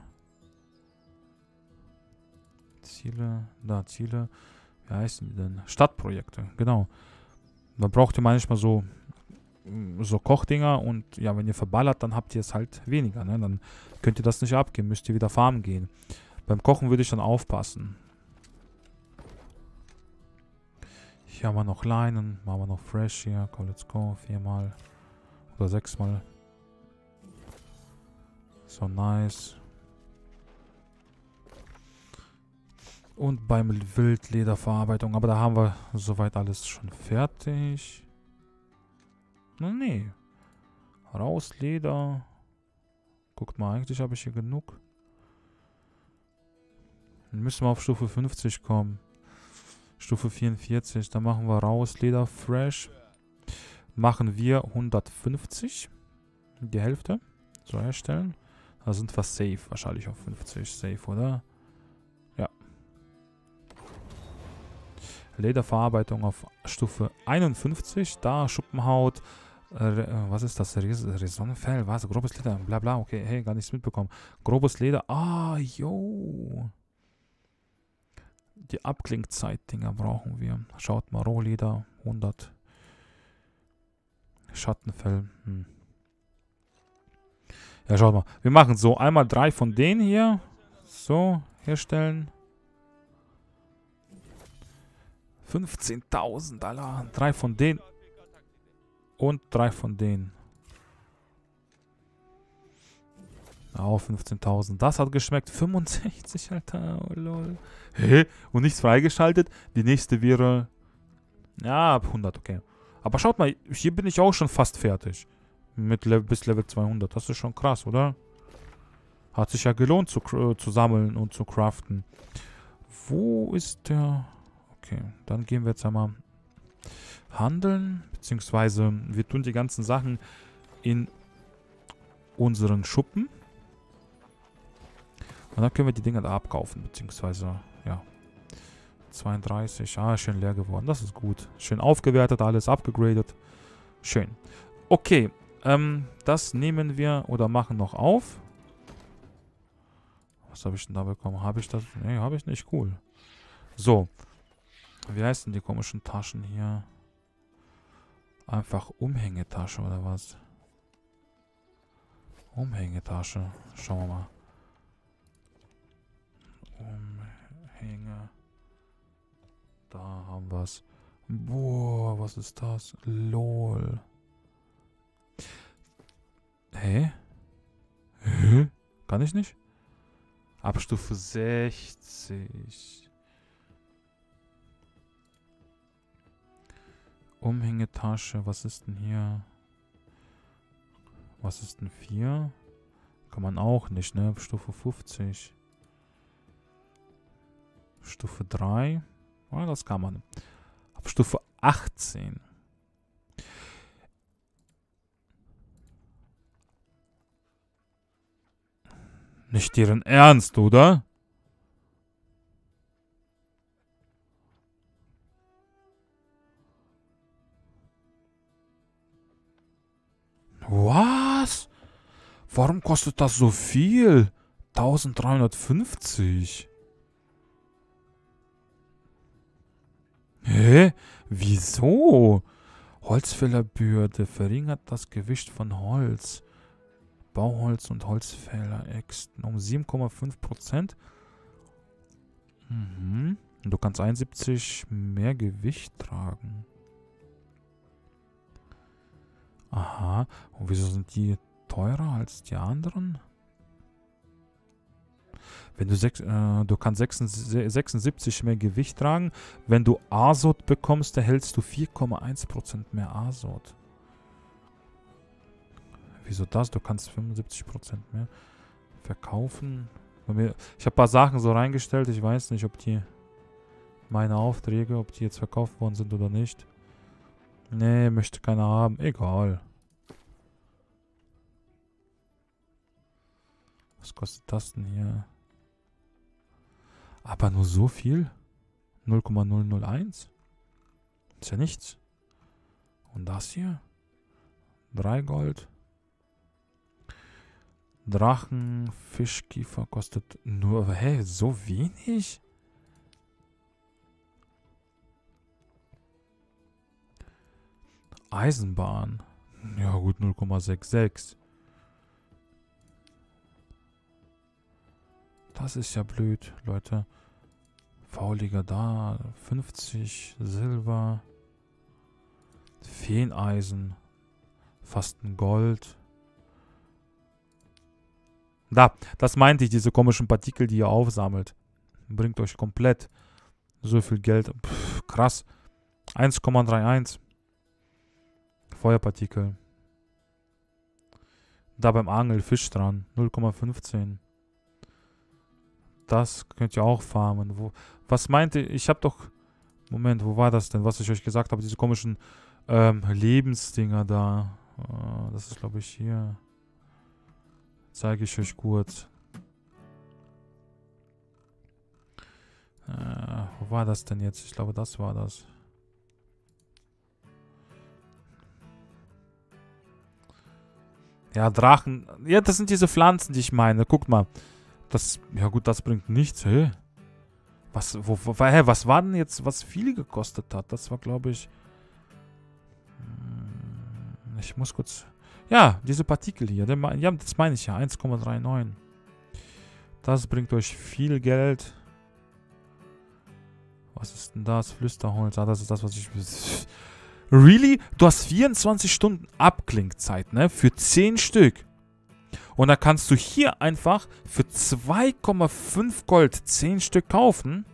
Ziele. Wie heißen die denn? Stadtprojekte, genau. Da braucht ihr manchmal so Kochdinger und ja, wenn ihr verballert, dann habt ihr es halt weniger. Ne? Dann könnt ihr das nicht abgeben, müsst ihr wieder farmen gehen. Beim Kochen würde ich dann aufpassen. Hier haben wir noch Leinen, machen wir noch Fresh hier. Komm, let's go. 4-mal oder 6-mal. So nice. Und beim Wildlederverarbeitung, aber da haben wir soweit alles schon fertig. Nee. Raus, Leder. Guckt mal, eigentlich habe ich hier genug. Dann müssen wir auf Stufe 50 kommen. Stufe 44, da machen wir raus, Leder fresh. Machen wir 150. Die Hälfte. So herstellen. Da sind wir safe. Wahrscheinlich auf 50 safe, oder? Ja. Lederverarbeitung auf Stufe 51. Da Schuppenhaut. Was ist das? Resonfell? Was? Grobes Leder. Blabla. Okay, hey, gar nichts mitbekommen. Grobes Leder. Ah, yo. Die Abklingzeit-Dinger brauchen wir. Schaut mal, Rohleder. 100. Schattenfell. Ja, schaut mal. Wir machen so einmal 3 von denen hier. So, herstellen. 15.000, Alter. 3 von denen. Und 3 von denen. Auch 15.000. Das hat geschmeckt. 65, Alter. Oh, lol. Hä? Und nichts freigeschaltet. Die nächste wäre... Ja, ab 100, okay. Aber schaut mal, hier bin ich auch schon fast fertig. Bis Level 200. Das ist schon krass, oder? Hat sich ja gelohnt zu sammeln und zu craften. Wo ist der... Okay, dann gehen wir jetzt einmal handeln. Beziehungsweise wir tun die ganzen Sachen in unseren Schuppen. Und dann können wir die Dinger da abkaufen. Beziehungsweise, ja. 32. Ah, schön leer geworden. Das ist gut. Schön aufgewertet, alles abgegradet. Schön. Okay. Das nehmen wir oder machen noch auf. Was habe ich denn da bekommen? Habe ich das? Nee, habe ich nicht. Cool. So. Wie heißen die komischen Taschen hier? Einfach Umhängetasche oder was? Umhängetasche. Schauen wir mal. Umhänge. Da haben wir es. Boah, was ist das? LOL. Hä? Hä? Kann ich nicht? Ab Stufe 60. Umhängetasche. Was ist denn hier? Was ist denn 4? Kann man auch nicht, ne? Ab Stufe 50. Stufe 3. Ja, das kann man. Ab Stufe 18. Nicht deren Ernst, oder? Was? Warum kostet das so viel? 1350. Hä? Wieso? Holzfällerbürde verringert das Gewicht von Holz. Bauholz und Holzfälleräxten um 7,5%. Mhm. Und du kannst 71 mehr Gewicht tragen. Aha. Und wieso sind die teurer als die anderen? Wenn du du kannst 76 mehr Gewicht tragen. Wenn du Azot bekommst, erhältst du 4,1% mehr Azot. Wieso das? Du kannst 75% mehr verkaufen. Ich habe ein paar Sachen so reingestellt. Ich weiß nicht, ob die meine Aufträge, ob die jetzt verkauft worden sind oder nicht. Nee, möchte keiner haben. Egal. Was kostet das denn hier? Aber nur so viel? 0,001? Ist ja nichts. Und das hier? 3 Gold. Drachen, Fischkiefer kostet nur... Hä, so wenig? Eisenbahn. Ja gut, 0,66. Das ist ja blöd, Leute. Fauliger da. 50 Silber. Feeneisen. Fast ein Gold. Da, das meinte ich, diese komischen Partikel, die ihr aufsammelt. Bringt euch komplett so viel Geld. Pff, krass. 1,31. Feuerpartikel. Da beim Angel Fisch dran. 0,15. Das könnt ihr auch farmen. Was meinte ich? Ich habe doch... Moment, wo war das denn? Was ich euch gesagt habe, diese komischen Lebensdinger da. Das ist, glaube ich, hier. Zeige ich euch kurz. Wo war das denn jetzt? Ich glaube, das war das. Ja, Drachen. Ja, das sind diese Pflanzen, die ich meine. Guckt mal. Das, ja gut, das bringt nichts. Hä? Was war denn jetzt, was viel gekostet hat? Das war, glaube ich... Ich muss kurz... Ja, diese Partikel hier. Ja, das meine ich ja. 1,39. Das bringt euch viel Geld. Was ist denn das? Flüsterholz. Ah, das ist das, was ich... Really? Du hast 24 Stunden Abklingzeit, ne? Für 10 Stück. Und da kannst du hier einfach für 2,5 Gold 10 Stück kaufen.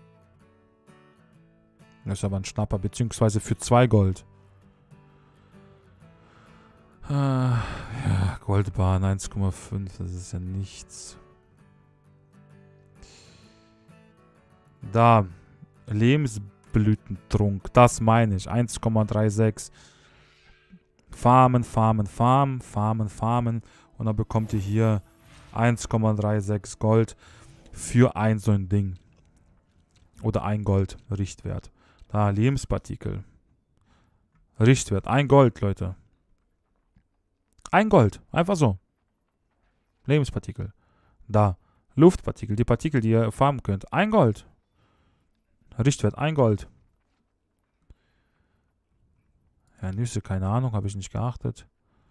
Das ist aber ein Schnapper, beziehungsweise für 2 Gold. Ja, Goldbahn 1,5, das ist ja nichts. Da, Lebensblütentrunk, das meine ich, 1,36. Farmen, farmen, farmen, farmen, farmen. Und dann bekommt ihr hier 1,36 Gold für so ein Ding. Oder 1 Gold, Richtwert. Da, Lebenspartikel. Richtwert, 1 Gold, Leute. 1 Gold, einfach so. Lebenspartikel. Da, Luftpartikel, die Partikel, die ihr farmen könnt. 1 Gold. Richtwert, 1 Gold. Ja, Nüsse, keine Ahnung, habe ich nicht geachtet.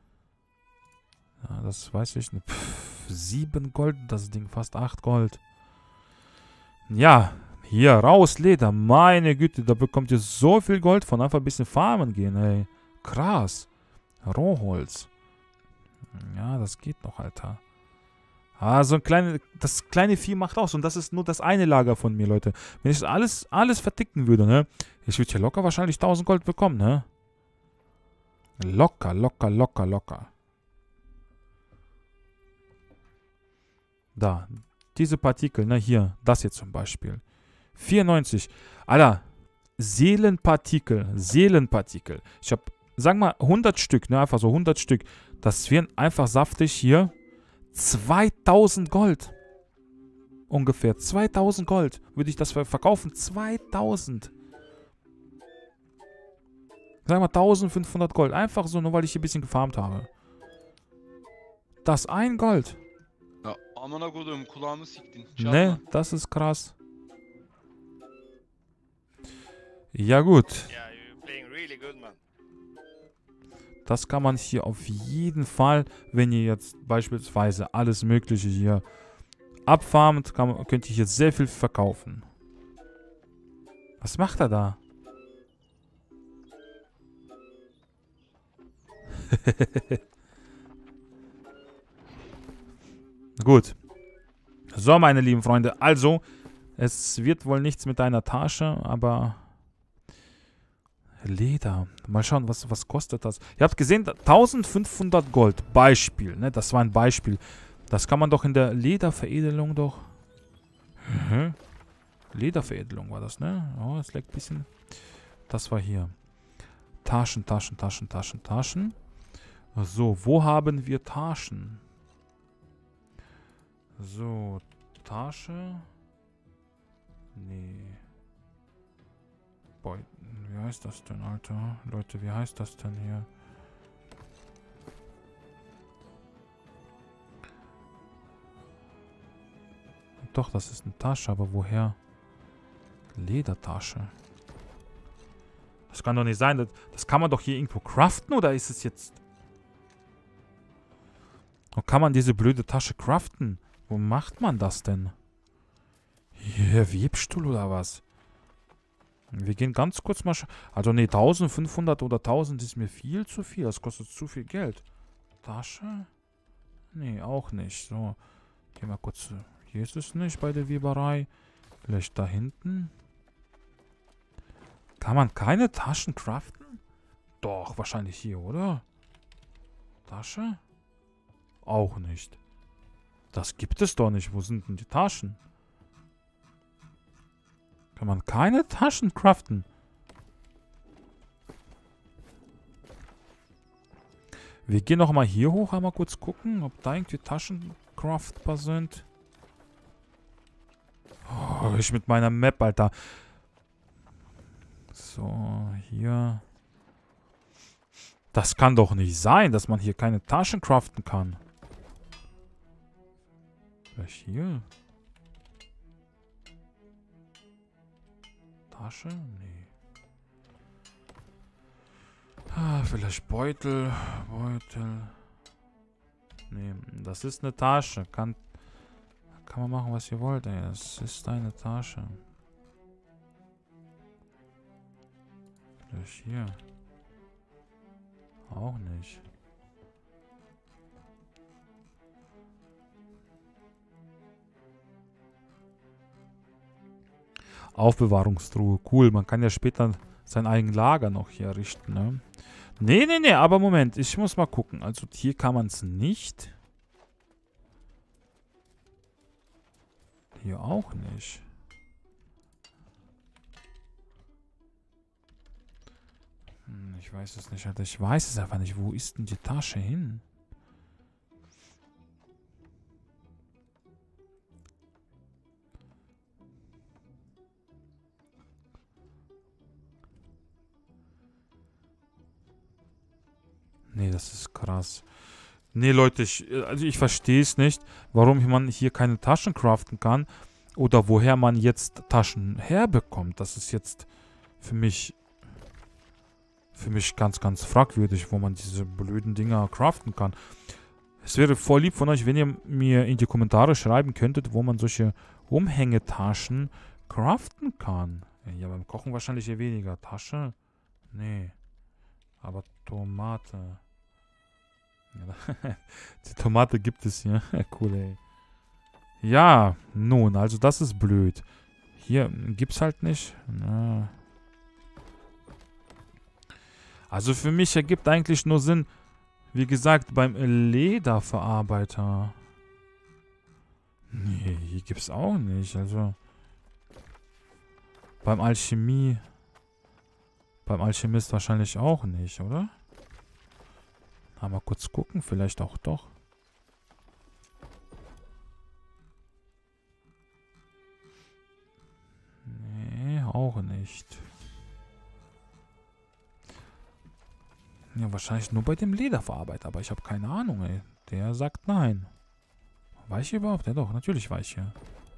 Ja, das weiß ich nicht. 7 Gold, das Ding, fast 8 Gold. Ja, hier, raus, Leder. Meine Güte, da bekommt ihr so viel Gold von. Einfach ein bisschen farmen gehen, ey. Krass. Rohholz. Ja, das geht noch, Alter. Ah, so das kleine Vieh macht aus. Und das ist nur das eine Lager von mir, Leute. Wenn ich alles verticken würde, ne? Ich würde hier locker wahrscheinlich 1000 Gold bekommen, ne? Locker, locker, locker, locker. Da. Diese Partikel, ne? Hier. Das hier zum Beispiel. 94. Alter. Seelenpartikel. Seelenpartikel. Ich habe, sagen wir mal, 100 Stück, ne? Einfach so 100 Stück. Das wären einfach saftig hier 2000 Gold. Ungefähr 2000 Gold. Würde ich das verkaufen? 2000. Sagen wir 1500 Gold. Einfach so, nur weil ich hier ein bisschen gefarmt habe. Das 1 Gold. Ya amına koduğum kulağımı siktin. Ne, das ist krass. Ja gut. Yeah, you're playing really good, man. Das kann man hier auf jeden Fall, wenn ihr jetzt beispielsweise alles Mögliche hier abfarmt, könnt ihr hier sehr viel verkaufen. Was macht er da? Gut. So, meine lieben Freunde. Also, es wird wohl nichts mit deiner Tasche, aber... Leder. Mal schauen, was kostet das. Ihr habt gesehen, 1500 Gold. Beispiel, ne? Das war ein Beispiel. Das kann man doch in der Lederveredelung doch... Lederveredelung war das, ne? Oh, es leckt ein bisschen... Das war hier. Taschen, Taschen, Taschen, Taschen, Taschen. So, wo haben wir Taschen? So, Tasche. Nee. Boy, wie heißt das denn, Alter? Leute, wie heißt das denn hier? Doch, das ist eine Tasche, aber woher? Ledertasche. Das kann doch nicht sein. Das kann man doch hier irgendwo craften, oder ist es jetzt... Wo kann man diese blöde Tasche craften? Wo macht man das denn? Hier, Webstuhl oder was? Wir gehen ganz kurz mal... Also ne, 1500 oder 1000 ist mir viel zu viel. Das kostet zu viel Geld. Tasche? Nee, auch nicht. So, gehen wir kurz... Hier ist es nicht bei der Weberei. Vielleicht da hinten. Kann man keine Taschen craften? Doch, wahrscheinlich hier, oder? Tasche? Auch nicht. Das gibt es doch nicht. Wo sind denn die Taschen? Kann man keine Taschen craften? Wir gehen noch mal hier hoch, einmal kurz gucken, ob da irgendwie Taschen craftbar sind. Oh, ich mit meiner Map, Alter. So, hier. Das kann doch nicht sein, dass man hier keine Taschen craften kann. Vielleicht hier? Tasche? Nee. Ah, vielleicht Beutel. Beutel. Nee, das ist eine Tasche. Kann man machen, was ihr wollt, ey. Das ist eine Tasche. Vielleicht hier. Auch nicht. Aufbewahrungstruhe. Cool, man kann ja später sein eigenes Lager noch hier errichten, ne? Nee, aber Moment, ich muss mal gucken. Also hier kann man es nicht. Hier auch nicht. Ich weiß es nicht, Alter. Ich weiß es einfach nicht. Wo ist denn die Tasche hin? Nee, das ist krass. Nee, Leute, ich verstehe es nicht, warum man hier keine Taschen craften kann. Oder woher man jetzt Taschen herbekommt. Das ist jetzt für mich ganz, ganz fragwürdig, wo man diese blöden Dinger craften kann. Es wäre voll lieb von euch, wenn ihr mir in die Kommentare schreiben könntet, wo man solche Umhängetaschen craften kann. Ja, beim Kochen wahrscheinlich eher weniger. Tasche? Nee. Aber Tomate. Ja, die Tomate gibt es hier. Cool, ey. Ja, nun, also das ist blöd. Hier gibt's halt nicht. Na. Also für mich ergibt eigentlich nur Sinn, wie gesagt, beim Lederverarbeiter. Nee, hier gibt's auch nicht. Also beim Alchemist wahrscheinlich auch nicht, oder? Mal kurz gucken, vielleicht auch doch. Nee, auch nicht. Ja, wahrscheinlich nur bei dem Lederverarbeiter, aber ich habe keine Ahnung, ey. Der sagt nein. Weiß ich überhaupt? Ja doch, natürlich weiß ich ja.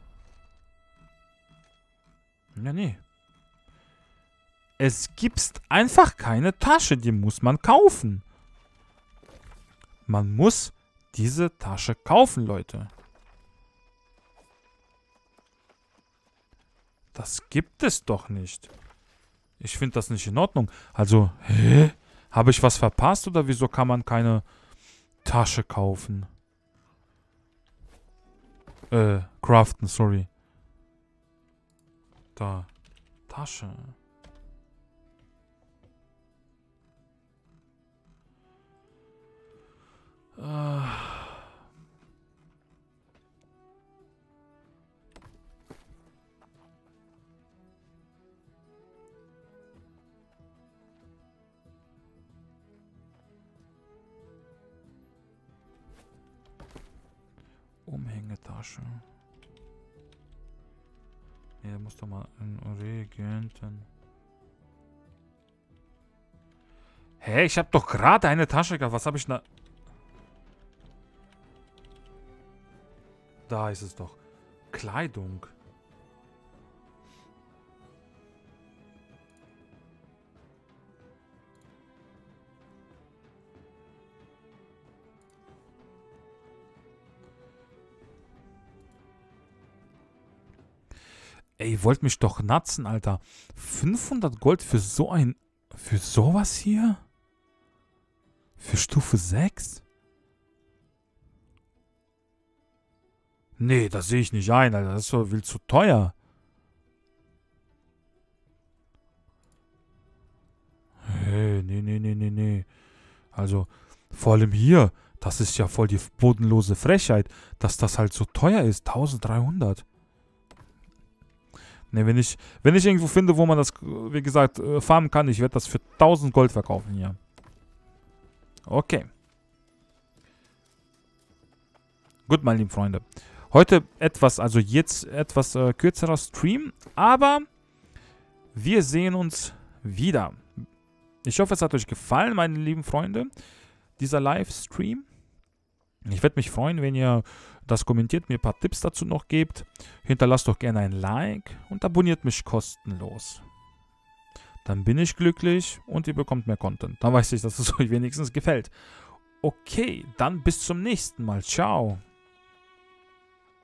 Ja, nee. Es gibt einfach keine Tasche, die muss man kaufen. Man muss diese Tasche kaufen, Leute. Das gibt es doch nicht. Ich finde das nicht in Ordnung. Also, hä? Habe ich was verpasst oder wieso kann man keine Tasche kaufen? Craften, sorry. Da. Tasche. Umhängetasche. Ja, muss doch mal in Regenten. Hä, ich habe doch gerade eine Tasche gehabt. Was habe ich da? Da ist es doch. Kleidung. Ey, ihr wollt mich doch natzen, Alter. 500 Gold für so ein... Für sowas hier? Für Stufe 6? Nee, das sehe ich nicht ein, Alter. Das ist doch viel zu teuer. Hey, nee. Also, vor allem hier, das ist ja voll die bodenlose Frechheit, dass das halt so teuer ist. 1300. Ne, wenn ich irgendwo finde, wo man das, wie gesagt, farmen kann, ich werde das für 1000 Gold verkaufen hier. Okay. Gut, meine lieben Freunde. Heute jetzt etwas kürzerer Stream, aber wir sehen uns wieder. Ich hoffe, es hat euch gefallen, meine lieben Freunde, dieser Livestream. Ich werde mich freuen, wenn ihr das kommentiert, mir ein paar Tipps dazu noch gebt. Hinterlasst doch gerne ein Like und abonniert mich kostenlos. Dann bin ich glücklich und ihr bekommt mehr Content. Dann weiß ich, dass es euch wenigstens gefällt. Okay, dann bis zum nächsten Mal. Ciao.